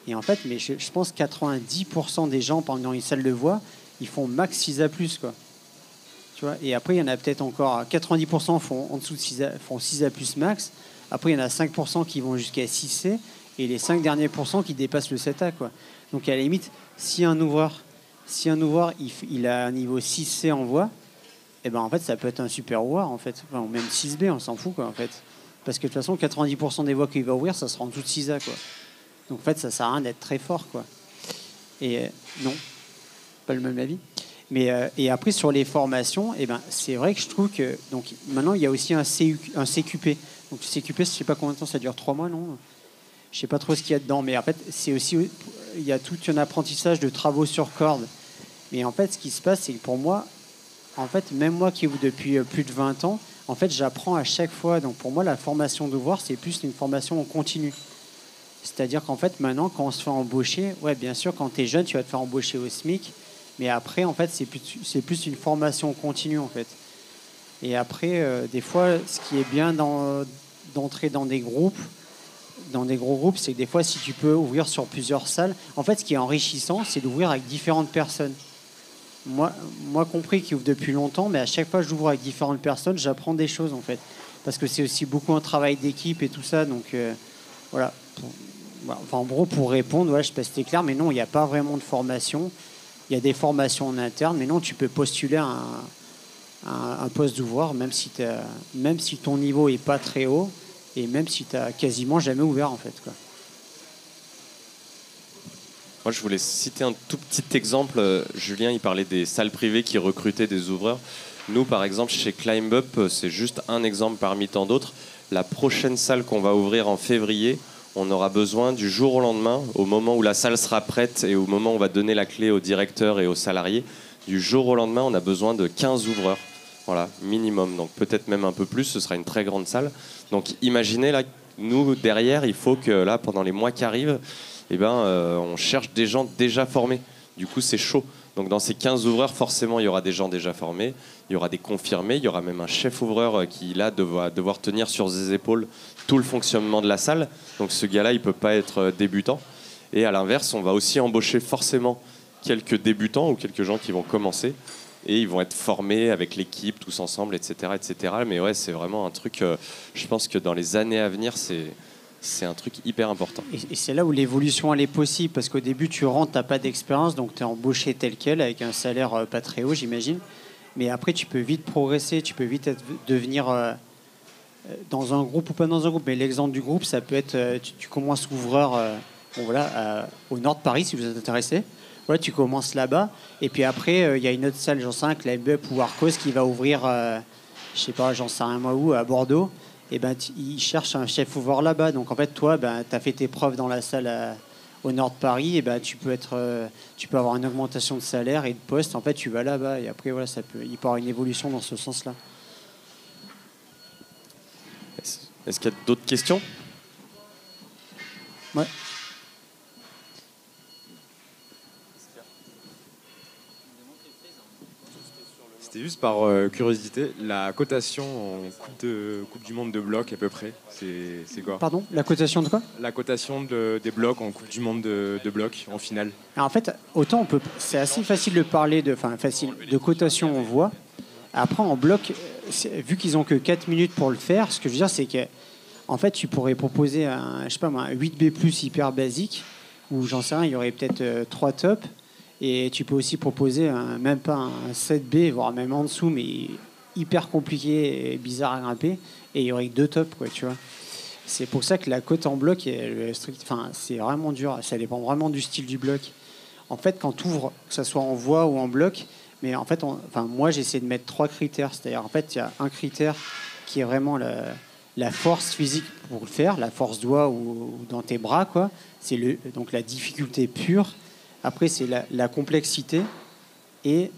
Et en fait, mais je pense 90% des gens pendant une salle de voix, ils font max 6A+, quoi. Tu vois, et après, il y en a peut-être encore 90% font en dessous de 6A, font 6A+ max. Après, il y en a 5% qui vont jusqu'à 6C et les 5 derniers pourcents qui dépassent le 7A, quoi. Donc à la limite, si un ouvreur il a un niveau 6C en voix, et ben en fait ça peut être un super ouvreur en fait, enfin, ou même 6B, on s'en fout, quoi, en fait. Parce que de toute façon 90% des voix qu'il va ouvrir, ça sera en dessous de 6A, quoi. Donc en fait ça sert à rien d'être très fort, quoi. Et non, pas le même avis. Mais et après sur les formations, et ben c'est vrai que je trouve que donc maintenant il y a aussi un CQP. Donc CQP, je sais pas combien de temps ça dure, 3 mois, non? Je sais pas trop ce qu'il y a dedans, mais en fait c'est aussi, il y a tout un apprentissage de travaux sur corde. Mais en fait ce qui se passe, c'est que pour moi, en fait même moi qui ouvre depuis plus de 20 ans, en fait j'apprends à chaque fois. Donc pour moi la formation d'ouvroir, c'est plus une formation en continu. C'est-à-dire qu'en fait maintenant quand on se fait embaucher, ouais bien sûr quand tu es jeune tu vas te faire embaucher au SMIC. Mais après, en fait, c'est plus une formation continue, en fait. Et après, des fois, ce qui est bien d'entrer dans des gros groupes, c'est que des fois, si tu peux ouvrir sur plusieurs salles, en fait, ce qui est enrichissant, c'est d'ouvrir avec différentes personnes. Moi compris, qui ouvre depuis longtemps, mais à chaque fois que j'ouvre avec différentes personnes, j'apprends des choses, en fait. Parce que c'est aussi beaucoup un travail d'équipe et tout ça. Donc, voilà. Enfin, en gros, pour répondre, ouais, je ne sais pas si c'était clair, mais non, il n'y a pas vraiment de formation. Il y a des formations en interne, mais non, tu peux postuler un poste d'ouvroir, même si ton niveau n'est pas très haut, et même si tu n'as quasiment jamais ouvert, en fait, quoi. Moi, je voulais citer un tout petit exemple. Julien, il parlait des salles privées qui recrutaient des ouvreurs. Nous, par exemple, chez Climb Up, c'est juste un exemple parmi tant d'autres. La prochaine salle qu'on va ouvrir en février, on aura besoin du jour au lendemain, au moment où la salle sera prête et au moment où on va donner la clé au directeur et aux salariés, du jour au lendemain, on a besoin de 15 ouvreurs. Voilà, minimum. Donc peut-être même un peu plus, ce sera une très grande salle. Donc imaginez, là, nous, derrière, il faut que là, pendant les mois qui arrivent, on cherche des gens déjà formés. Du coup, c'est chaud. Donc dans ces 15 ouvreurs, forcément, il y aura des gens déjà formés, il y aura des confirmés, il y aura même un chef ouvreur qui, là, va devoir tenir sur ses épaules tout le fonctionnement de la salle. Donc ce gars-là, il ne peut pas être débutant. Et à l'inverse, on va aussi embaucher forcément quelques débutants ou quelques gens qui vont commencer. Et ils vont être formés avec l'équipe, tous ensemble, etc. etc. Mais ouais, c'est vraiment un truc, je pense que dans les années à venir, c'est un truc hyper important. Et c'est là où l'évolution elle est possible, parce qu'au début tu rentres, tu n'as pas d'expérience, donc tu es embauché tel quel, avec un salaire pas très haut, j'imagine. Mais après tu peux vite progresser, tu peux vite devenir dans un groupe ou pas dans un groupe. Mais l'exemple du groupe, ça peut être, tu commences ouvreur au nord de Paris, si vous êtes intéressé. Voilà, tu commences là-bas, et puis après il y a une autre salle, j'en sais rien, Climb Up ou Arcos, qui va ouvrir, je sais pas, j'en sais rien moi où, à Bordeaux. Et ils cherchent un chef ouvreur là-bas. Donc en fait, toi, tu as fait tes preuves dans la salle au nord de Paris, et tu peux avoir une augmentation de salaire et de poste. En fait, tu vas là-bas, et après, voilà, il peut y avoir une évolution dans ce sens-là. Est-ce qu'il y a d'autres questions ? Ouais. C'était juste par curiosité, la cotation en coupe du monde de blocs à peu près, c'est quoi ? Pardon ? La cotation de quoi ? La cotation des blocs en coupe du monde de blocs en finale. Alors en fait, autant c'est assez facile de parler de cotation en voix. Après en bloc, vu qu'ils ont que 4 minutes pour le faire, ce que je veux dire c'est que en fait tu pourrais proposer un 8B+ hyper basique, ou j'en sais rien, il y aurait peut-être 3 tops. Et tu peux aussi proposer même pas un 7B, voire même en dessous, mais hyper compliqué et bizarre à grimper. Et il y aurait que 2 tops, quoi, tu vois. C'est pour ça que la cote en bloc, c'est vraiment dur. Ça dépend vraiment du style du bloc. En fait, quand tu ouvres, que ce soit en voix ou en bloc, mais en fait, moi, j'essaie de mettre 3 critères. C'est-à-dire, en fait, il y a un critère qui est vraiment la force physique pour le faire, la force doigt ou dans tes bras, quoi. C'est donc la difficulté pure. Après, c'est la complexité et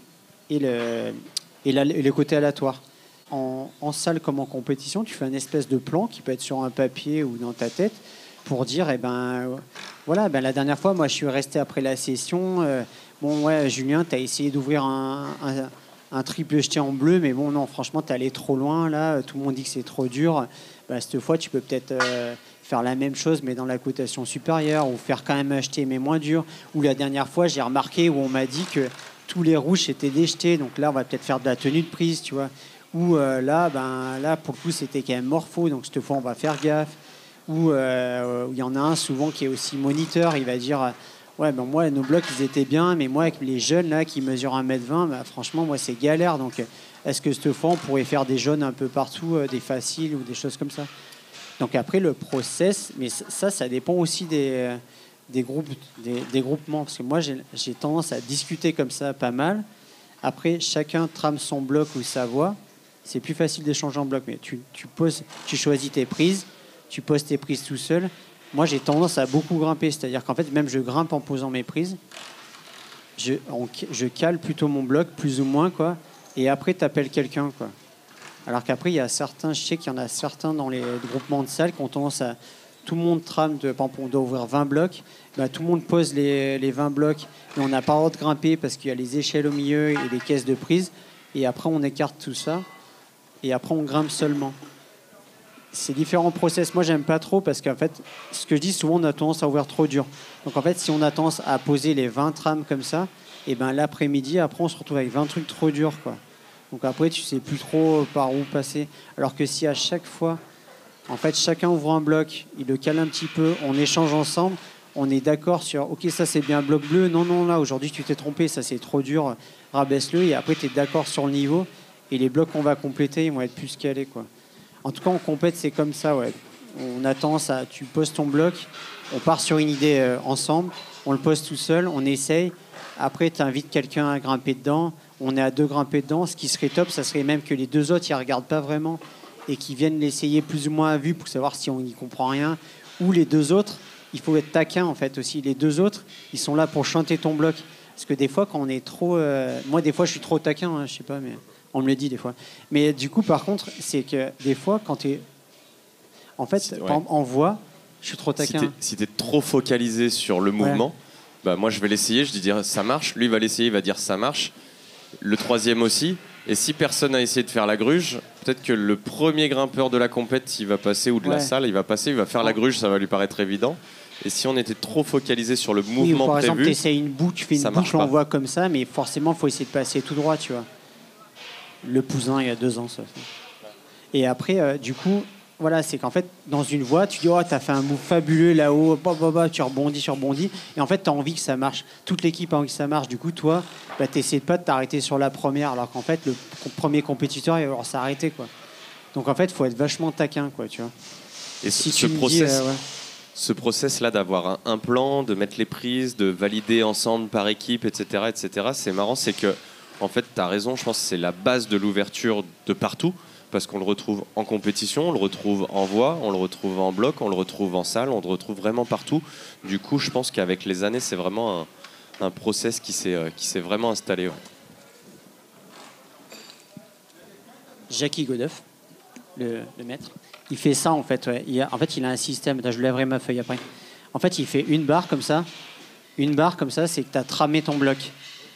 le côté aléatoire. En salle comme en compétition, tu fais une espèce de plan qui peut être sur un papier ou dans ta tête pour dire, la dernière fois, moi, je suis resté après la session. Julien, tu as essayé d'ouvrir un triple jeté en bleu, mais bon, non, franchement, tu es allé trop loin. Là, tout le monde dit que c'est trop dur. cette fois, tu peux peut-être faire la même chose, mais dans la cotation supérieure, ou faire quand même acheter, mais moins dur. Ou la dernière fois, j'ai remarqué où on m'a dit que tous les rouges étaient déjetés, donc là, on va peut-être faire de la tenue de prise, tu vois. Ou là, pour le coup, c'était quand même morpho, donc cette fois, on va faire gaffe. Ou il y en a un souvent qui est aussi moniteur, il va dire ouais, moi, nos blocs, ils étaient bien, mais moi, avec les jeunes là qui mesurent 1m20, franchement, moi, c'est galère. Donc, est-ce que cette fois, on pourrait faire des jaunes un peu partout, des faciles ou des choses comme ça? Donc, après, le process, mais ça dépend aussi des groupements. Parce que moi, j'ai tendance à discuter comme ça pas mal. Après, chacun trame son bloc ou sa voix. C'est plus facile d'échanger en bloc, mais tu choisis tes prises. Tu poses tes prises tout seul. Moi, j'ai tendance à beaucoup grimper. C'est-à-dire qu'en fait, même je grimpe en posant mes prises. Je cale plutôt mon bloc, plus ou moins, quoi. Et après, tu appelles quelqu'un, quoi. Alors qu'après, il y a certains, je sais qu'il y en a certains dans les groupements de salles qui ont tendance à... Tout le monde trame, par exemple, on doit ouvrir 20 blocs. Tout le monde pose les 20 blocs. Et on n'a pas le droit de grimper parce qu'il y a les échelles au milieu et les caisses de prise. Et après, on écarte tout ça. Et après, on grimpe seulement. C'est différents process. Moi, j'aime pas trop parce qu'en fait, ce que je dis souvent, on a tendance à ouvrir trop dur. Donc en fait, si on a tendance à poser les 20 trames comme ça, et l'après-midi, après, on se retrouve avec 20 trucs trop durs, quoi. Donc après, tu sais plus trop par où passer. Alors que si à chaque fois, en fait, chacun ouvre un bloc, il le cale un petit peu, on échange ensemble, on est d'accord sur, ok, ça c'est bien un bloc bleu, non, là, aujourd'hui tu t'es trompé, ça c'est trop dur, rabaisse-le, et après tu es d'accord sur le niveau, et les blocs qu'on va compléter, ils vont être plus calés, quoi. En tout cas, en compète, c'est comme ça, ouais. On a tendance à... Tu poses ton bloc, on part sur une idée ensemble, on le pose tout seul, on essaye. Après, tu invites quelqu'un à grimper dedans. On est à 2 grimper dedans. Ce qui serait top, ça serait même que les 2 autres, ils ne regardent pas vraiment et qu'ils viennent l'essayer plus ou moins à vue pour savoir si on n'y comprend rien. Ou les 2 autres, il faut être taquin, en fait, aussi. Les 2 autres, ils sont là pour chanter ton bloc. Parce que des fois, quand on est trop... Moi, des fois, je suis trop taquin, hein, je sais pas, mais... On me le dit des fois. Mais du coup, par contre, c'est que des fois, quand tu es... En fait, en voix, je suis trop taquin. Si tu es trop focalisé sur le mouvement, moi, je vais l'essayer, je dis ça marche. Lui, il va l'essayer, il va dire ça marche. Le troisième aussi. Et si personne n'a essayé de faire la gruge, peut-être que le premier grimpeur de la compète, il va passer, ou de la salle, il va passer, il va faire la gruge, ça va lui paraître évident. Et si on était trop focalisé sur le mouvement par prévu... exemple, tu essayes une boucle, tu fais une boucle en voix comme ça, mais forcément, il faut essayer de passer tout droit, tu vois. Le Pouzin, il y a 2 ans, ça. Et après, du coup, voilà, c'est qu'en fait, dans une voie, tu dis, oh, t'as fait un move fabuleux là-haut, tu rebondis. Et en fait, t'as envie que ça marche. Toute l'équipe a envie que ça marche. Du coup, toi, t'essaies pas de t'arrêter sur la première, alors qu'en fait, le premier compétiteur, il va falloir s'arrêter, quoi. Donc, en fait, il faut être vachement taquin, quoi, tu vois. Et si ce process-là d'avoir un plan, de mettre les prises, de valider ensemble par équipe, etc., c'est marrant, c'est que en fait, tu as raison, je pense que c'est la base de l'ouverture de partout, parce qu'on le retrouve en compétition, on le retrouve en voix, on le retrouve en bloc, on le retrouve en salle, on le retrouve vraiment partout. Du coup, je pense qu'avec les années, c'est vraiment un process qui s'est vraiment installé. Ouais. Jackie Godeuf, le maître, il fait ça en fait. Ouais. Il a un système, je lèverai ma feuille après. En fait, il fait une barre comme ça. Une barre comme ça, c'est que tu as tramé ton bloc. D'accord ?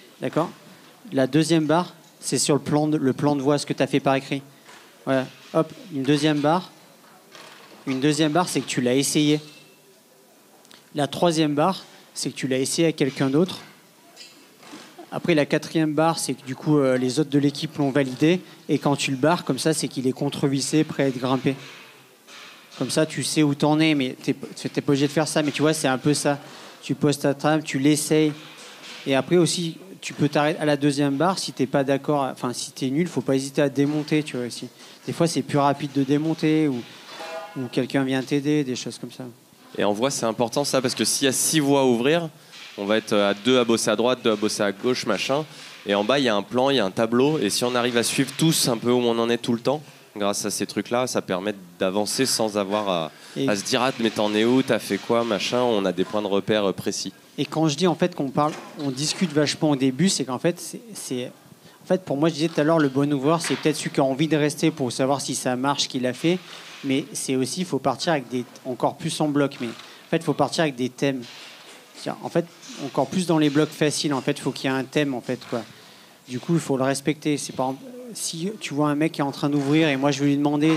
La deuxième barre, c'est sur le plan de voix, ce que tu as fait par écrit. Voilà. Hop, une deuxième barre. Une deuxième barre, c'est que tu l'as essayé. La troisième barre, c'est que tu l'as essayé à quelqu'un d'autre. Après, la quatrième barre, c'est que du coup, les autres de l'équipe l'ont validé. Et quand tu le barres, comme ça, c'est qu'il est contrevissé, prêt à être grimpé. Comme ça, tu sais où t'en es, mais t'es pas obligé de faire ça. Mais tu vois, c'est un peu ça. Tu poses ta trame, tu l'essayes. Et après aussi... Tu peux t'arrêter à la deuxième barre si t'es pas d'accord. Enfin, si t'es nul, faut pas hésiter à démonter, tu vois aussi. Des fois, c'est plus rapide de démonter ou quelqu'un vient t'aider, des choses comme ça. Et en voix, c'est important ça, parce que s'il y a 6 voies à ouvrir, on va être à 2 à bosser à droite, 2 à bosser à gauche, machin. Et en bas, il y a un plan, il y a un tableau. Et si on arrive à suivre tous un peu où on en est tout le temps, grâce à ces trucs-là, ça permet d'avancer sans avoir à se dire ah, mais t'en es où, t'as fait quoi, machin. On a des points de repère précis. Et quand je dis en fait on discute vachement au début, c'est qu'en fait en fait pour moi je disais tout à l'heure le bon ouvreur c'est peut-être celui qui a envie de rester pour savoir si ça marche ce qu'il a fait, mais c'est aussi il faut partir avec encore plus en bloc, mais en fait il faut partir avec des thèmes. En fait encore plus dans les blocs faciles en fait il faut qu'il y ait un thème en fait quoi. Du coup il faut le respecter. C'est par exemple si tu vois un mec qui est en train d'ouvrir et moi je vais lui demander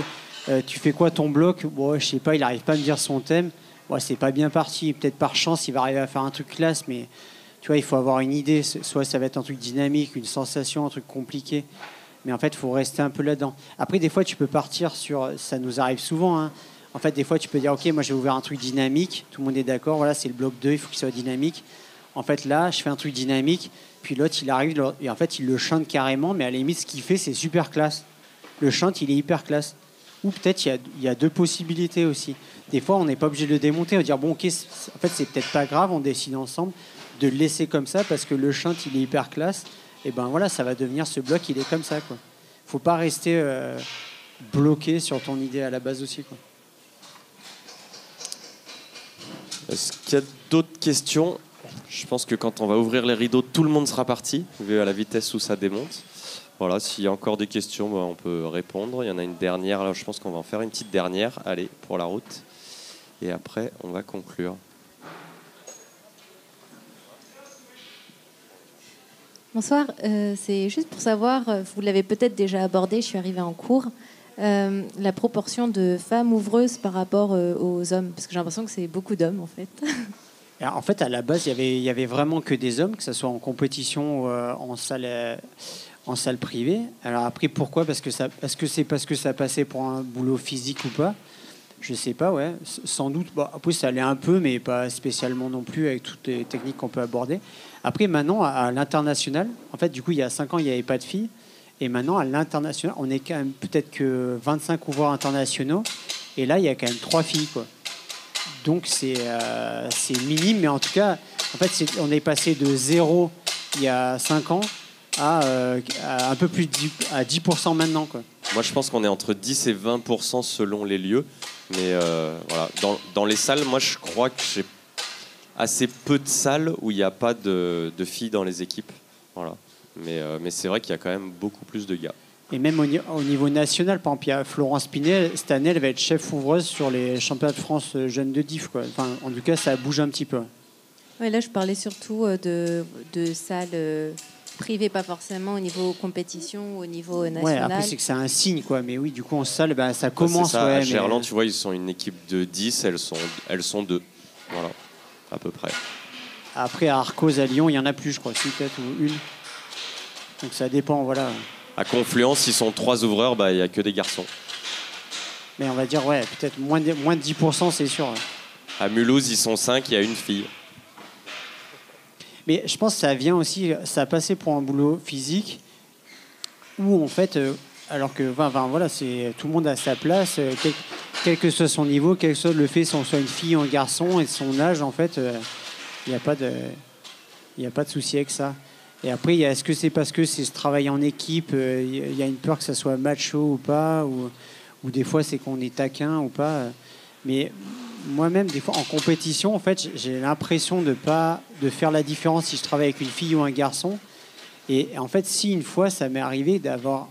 Tu fais quoi ton bloc? Bon, je sais pas, il arrive pas à me dire son thème. Bon, c'est pas bien parti. Peut-être par chance, il va arriver à faire un truc classe, mais tu vois, il faut avoir une idée. Soit ça va être un truc dynamique, une sensation, un truc compliqué. Mais en fait, il faut rester un peu là-dedans. Après, des fois, tu peux partir sur... Ça nous arrive souvent, hein. En fait, des fois, tu peux dire, OK, moi, j'ai ouvert un truc dynamique. Tout le monde est d'accord. Voilà, c'est le bloc 2, il faut qu'il soit dynamique. En fait, là, je fais un truc dynamique. Puis l'autre, il arrive et en fait, il le chante carrément. Mais à la limite, ce qu'il fait, c'est super classe. Le chante, il est hyper classe. Ou peut-être, il y a deux possibilités aussi. Des fois, on n'est pas obligé de le démonter. On va dire, bon, OK, en fait, c'est peut-être pas grave. On décide ensemble de le laisser comme ça parce que le chante, il est hyper classe. Et ben voilà, ça va devenir ce bloc, il est comme ça, quoi. Faut pas rester bloqué sur ton idée à la base aussi, quoi. Est-ce qu'il y a d'autres questions? Je pense que quand on va ouvrir les rideaux, tout le monde sera parti, vu à la vitesse où ça démonte. Voilà, s'il y a encore des questions, bah, on peut répondre. Il y en a une dernière, alors je pense qu'on va en faire une petite dernière, allez, pour la route. Et après, on va conclure. Bonsoir, c'est juste pour savoir, vous l'avez peut-être déjà abordé, je suis arrivée en cours, la proportion de femmes ouvreuses par rapport aux hommes, parce que j'ai l'impression que c'est beaucoup d'hommes en fait. Alors, en fait, à la base, il y avait vraiment que des hommes, que ce soit en compétition ou en salle privée. Alors après, pourquoi? Est-ce que c'est parce que ça passait pour un boulot physique ou pas? Je sais pas, ouais, sans doute. Bon, après, ça allait un peu, mais pas spécialement non plus avec toutes les techniques qu'on peut aborder. Après, maintenant, à l'international, en fait, du coup, il y a 5 ans, il n'y avait pas de filles. Et maintenant, à l'international, on est quand même peut-être que 25 ouvreurs internationaux. Et là, il y a quand même 3 filles, quoi. Donc, c'est minime. Mais en tout cas, en fait, on est passé de 0 il y a 5 ans à un peu plus à 10% maintenant, quoi. Moi, je pense qu'on est entre 10 et 20% selon les lieux. Mais voilà, dans les salles, moi, je crois que j'ai assez peu de salles où il n'y a pas de filles dans les équipes. Voilà. Mais c'est vrai qu'il y a quand même beaucoup plus de gars. Et même au niveau national, par exemple, il y a Florence Pinet, cette année, elle va être chef ouvreuse sur les championnats de France jeunes de diff, quoi. Enfin, en tout cas, ça bouge un petit peu. Ouais, là, je parlais surtout de salles privées, pas forcément au niveau compétition, au niveau national. Ouais, après, c'est que c'est un signe, quoi. Mais oui, du coup, en salle, bah, ça commence. C'est ça. Ouais, à Gerland, tu vois, ils sont une équipe de 10, elles sont 2. Voilà, à peu près. Après, à Arcos, à Lyon, il y en a plus, je crois, si peut-être, ou une. Donc ça dépend, voilà. À Confluence, ils sont 3 ouvreurs, bah, il n'y a que des garçons. Mais on va dire, ouais, peut-être moins de 10%, c'est sûr. Ouais. À Mulhouse, ils sont 5, il y a une fille. Mais je pense que ça vient aussi, ça a passé pour un boulot physique où, en fait, alors que, enfin, voilà, tout le monde a sa place, quel que soit son niveau, quel que soit le fait, qu'on soit une fille ou un garçon et de son âge, en fait, il n'y a pas de souci avec ça. Et après, est-ce que c'est parce que c'est ce travail en équipe, il y a une peur que ça soit macho ou pas, ou des fois c'est qu'on est taquin ou pas. Mais moi-même, des fois en compétition, en fait, j'ai l'impression de faire la différence si je travaille avec une fille ou un garçon. Et en fait, si une fois ça m'est arrivé d'avoir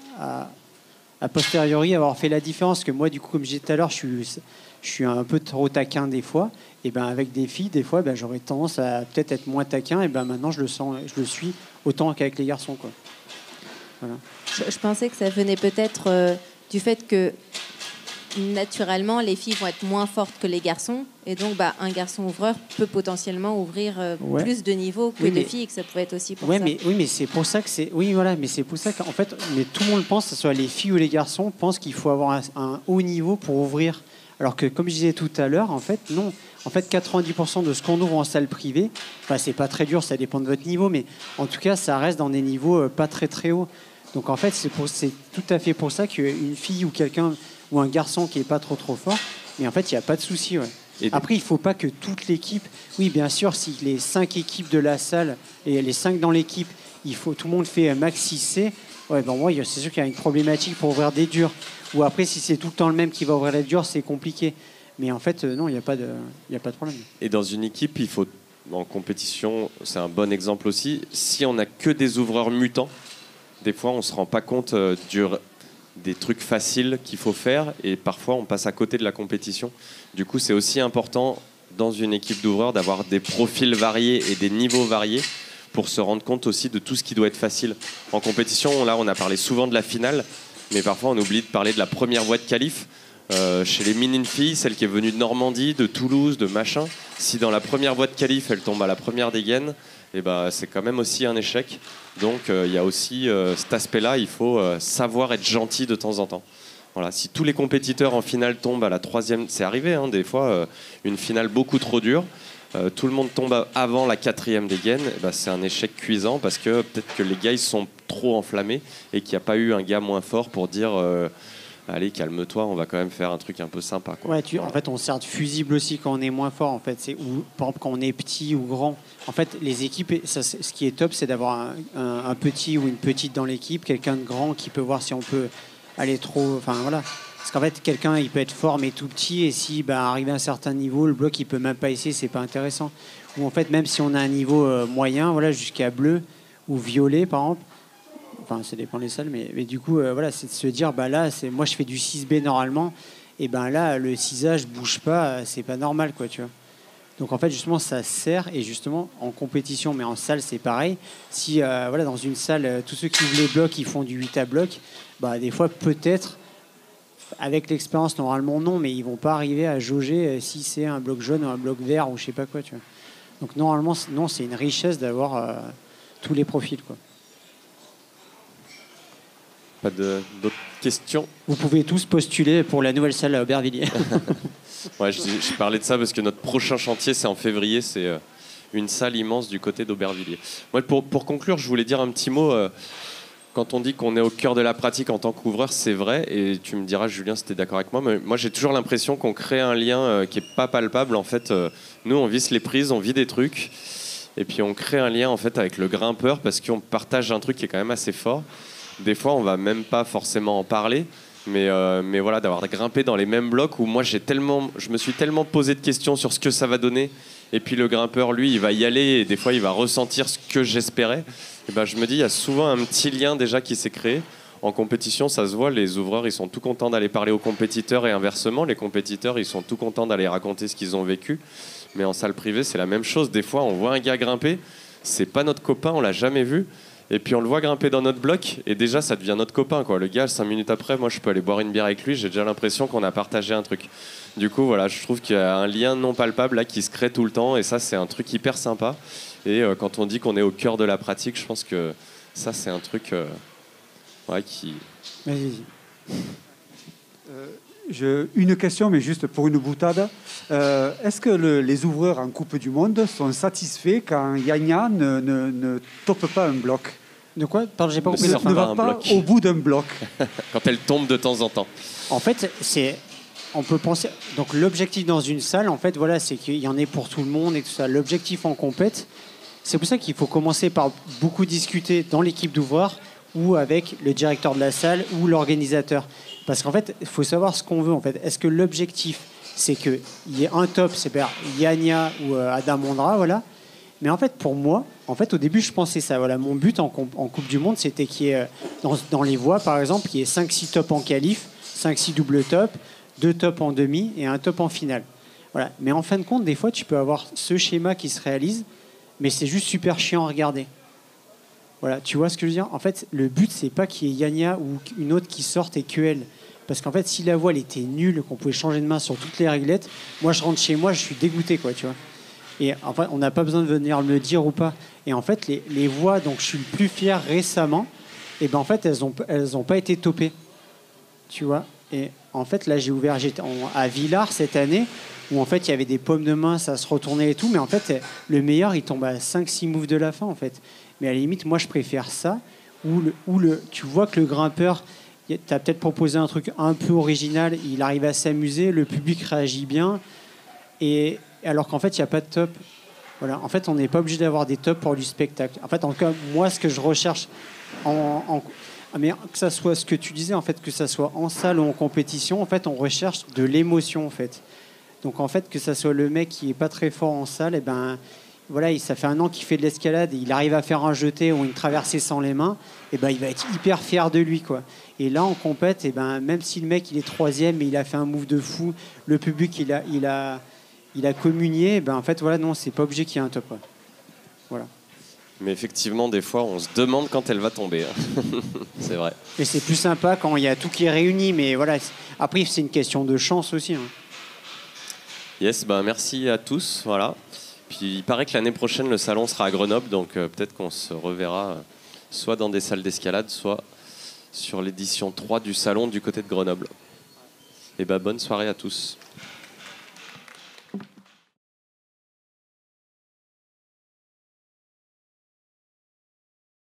a posteriori avoir fait la différence, que moi, du coup, comme je disais tout à l'heure, je suis un peu trop taquin des fois. Et ben avec des filles, des fois, ben, j'aurais tendance à peut-être être moins taquin. Et ben maintenant, je le suis autant qu'avec les garçons, quoi. Voilà. Je pensais que ça venait peut-être du fait que naturellement, les filles vont être moins fortes que les garçons. Et donc, bah, un garçon ouvreur peut potentiellement ouvrir plus de niveaux que de filles, et que ça pourrait être aussi pour ça. Oui, mais c'est pour ça que c'est... Oui, voilà, mais c'est pour ça qu'en fait, mais tout le monde pense, que ce soit les filles ou les garçons, pense qu'il faut avoir un haut niveau pour ouvrir. Alors que, comme je disais tout à l'heure, en fait, non. En fait, 90% de ce qu'on ouvre en salle privée, enfin, c'est pas très dur, ça dépend de votre niveau, mais en tout cas, ça reste dans des niveaux pas très très hauts. Donc, en fait, c'est tout à fait pour ça qu'une fille ou quelqu'un ou un garçon qui est pas trop fort, mais en fait, il n'y a pas de souci. Ouais. Après, il ne faut pas que toute l'équipe... Oui, bien sûr, si les 5 équipes de la salle et les 5 dans l'équipe, tout le monde fait maxi C, ouais, ben, ouais, c'est sûr qu'il y a une problématique pour ouvrir des durs. Ou après, si c'est tout le temps le même qui va ouvrir les durs, c'est compliqué. Mais en fait, non, il n'y a pas de problème. Et dans une équipe, il faut, en compétition, c'est un bon exemple aussi, si on n'a que des ouvreurs mutants, des fois, on ne se rend pas compte des trucs faciles qu'il faut faire et parfois, on passe à côté de la compétition. Du coup, c'est aussi important, dans une équipe d'ouvreurs, d'avoir des profils variés et des niveaux variés pour se rendre compte aussi de tout ce qui doit être facile. En compétition, là, on a parlé souvent de la finale, mais parfois on oublie de parler de la première voie de qualif. Chez les mines filles, celle qui est venue de Normandie, de Toulouse, de machin, si dans la première voie de qualif elle tombe à la première dégaine, c'est quand même aussi un échec. Donc il y a aussi cet aspect-là, il faut savoir être gentil de temps en temps. Voilà, si tous les compétiteurs en finale tombent à la troisième, c'est arrivé des fois, une finale beaucoup trop dure, tout le monde tombe avant la quatrième dégaine, c'est un échec cuisant parce que peut-être que les gars ils sont trop enflammés et qu'il n'y a pas eu un gars moins fort pour dire allez calme-toi, on va quand même faire un truc un peu sympa, quoi. Ouais, en fait on sert de fusible aussi quand on est moins fort en fait. Ou par exemple quand on est petit ou grand. En fait les équipes, ce qui est top c'est d'avoir un petit ou une petite dans l'équipe, quelqu'un de grand qui peut voir si on peut aller trop, enfin voilà, parce qu'en fait quelqu'un il peut être fort mais tout petit, et si arrivé à un certain niveau le bloc il peut même pas essayer, c'est pas intéressant. Ou en fait même si on a un niveau moyen, voilà, jusqu'à bleu ou violet par exemple, enfin ça dépend des salles, mais du coup voilà, c'est de se dire là moi je fais du 6B normalement, et là le 6A je bouge pas, c'est pas normal, quoi, tu vois. Donc en fait justement ça sert, et justement en compétition, mais en salle c'est pareil. Si voilà, dans une salle tous ceux qui ouvrent les blocs ils font du 8A bloc, des fois peut-être avec l'expérience normalement non, mais ils vont pas arriver à jauger si c'est un bloc jaune ou un bloc vert ou je sais pas quoi, tu vois. Donc normalement non, c'est une richesse d'avoir tous les profils, quoi. Pas d'autres questions? Vous pouvez tous postuler pour la nouvelle salle à Aubervilliers. Ouais, je parlais de ça parce que notre prochain chantier, c'est en février. C'est une salle immense du côté d'Aubervilliers. Moi, pour conclure, je voulais dire un petit mot. Quand on dit qu'on est au cœur de la pratique en tant qu'ouvreur, c'est vrai. Et tu me diras, Julien, si tu es d'accord avec moi. Mais moi, j'ai toujours l'impression qu'on crée un lien qui n'est pas palpable. En fait, nous, on visse les prises, on vit des trucs. Et puis, on crée un lien en fait, avec le grimpeur parce qu'on partage un truc qui est quand même assez fort. Des fois, on va même pas forcément en parler. Mais voilà, d'avoir grimpé dans les mêmes blocs où moi, je me suis tellement posé de questions sur ce que ça va donner. Et puis le grimpeur, lui, il va y aller et des fois, il va ressentir ce que j'espérais. Et je me dis, il y a souvent un petit lien déjà qui s'est créé. En compétition, ça se voit, les ouvreurs, ils sont tout contents d'aller parler aux compétiteurs et inversement, les compétiteurs, ils sont tout contents d'aller raconter ce qu'ils ont vécu. Mais en salle privée, c'est la même chose. Des fois, on voit un gars grimper, c'est pas notre copain, on l'a jamais vu. Et puis on le voit grimper dans notre bloc et déjà ça devient notre copain, quoi. Le gars, 5 minutes après, moi je peux aller boire une bière avec lui, j'ai déjà l'impression qu'on a partagé un truc. Du coup voilà, je trouve qu'il y a un lien non palpable là qui se crée tout le temps et ça c'est un truc hyper sympa. Et quand on dit qu'on est au cœur de la pratique, je pense que ça c'est un truc qui... Vas-y. Une question, mais juste pour une boutade. Est-ce que les ouvreurs en Coupe du Monde sont satisfaits quand Yania ne tope pas un bloc? De quoi? Pardon, j'ai pas compris. Ne va pas au bout d'un bloc. Quand elle tombe de temps en temps. En fait, on peut penser. Donc l'objectif dans une salle, en fait, voilà, c'est qu'il y en ait pour tout le monde et tout ça. L'objectif en compète, c'est pour ça qu'il faut commencer par beaucoup discuter dans l'équipe d'ouvreurs ou avec le directeur de la salle ou l'organisateur. Parce qu'en fait, il faut savoir ce qu'on veut. En fait, est-ce que l'objectif, c'est qu'il y ait un top, c'est Yania ou Adam Ondra, voilà. Mais en fait, pour moi, au début, je pensais ça. Voilà, mon but en Coupe du Monde, c'était qu'il y ait, dans les voies, par exemple, il y ait 5-6 tops en qualif, 5-6 double tops, 2 tops en demi et un top en finale. Voilà. Mais en fin de compte, des fois, tu peux avoir ce schéma qui se réalise, mais c'est juste super chiant à regarder. Voilà, tu vois ce que je veux dire? En fait, le but, c'est pas qu'il y ait Yania ou une autre qui sorte et que elle. Parce qu'en fait, si la voile était nulle, qu'on pouvait changer de main sur toutes les réglettes, moi, je rentre chez moi, je suis dégoûté, quoi, tu vois. Et en fait, on n'a pas besoin de venir me le dire ou pas. Et en fait, les voies dont je suis le plus fier récemment, et ben en fait, elles ont pas été topées. Tu vois. Et en fait, là, j'étais à Villars cette année, où en fait, il y avait des pommes de main, ça se retournait et tout. Mais en fait, le meilleur, il tombe à 5-6 moves de la fin, en fait. Mais à la limite, moi, je préfère ça, où tu vois que le grimpeur, tu as peut-être proposé un truc un peu original, il arrive à s'amuser, le public réagit bien, et alors qu'en fait, il n'y a pas de top. Voilà. En fait, on n'est pas obligé d'avoir des tops pour du spectacle. En fait, en tout cas, moi, ce que je recherche, mais que ça soit ce que tu disais, en fait, que ça soit en salle ou en compétition, en fait, on recherche de l'émotion, en fait. Donc, en fait, que ça soit le mec qui est pas très fort en salle, et ben, voilà, ça fait 1 an qu'il fait de l'escalade, et il arrive à faire un jeté ou une traversée sans les mains, et ben, il va être hyper fier de lui, quoi. Et là, en compète, et ben, même si le mec il est 3e, mais il a fait un move de fou, le public il a communié, ben en fait voilà, non, c'est pas obligé qu'il y ait un top, quoi. Voilà. Mais effectivement, des fois, on se demande quand elle va tomber. C'est vrai. Et c'est plus sympa quand il y a tout qui est réuni, mais voilà. Après, c'est une question de chance aussi. Yes, merci à tous. Voilà. Puis il paraît que l'année prochaine, le salon sera à Grenoble, donc peut-être qu'on se reverra soit dans des salles d'escalade, soit sur l'édition 3 du salon du côté de Grenoble. Et bonne soirée à tous.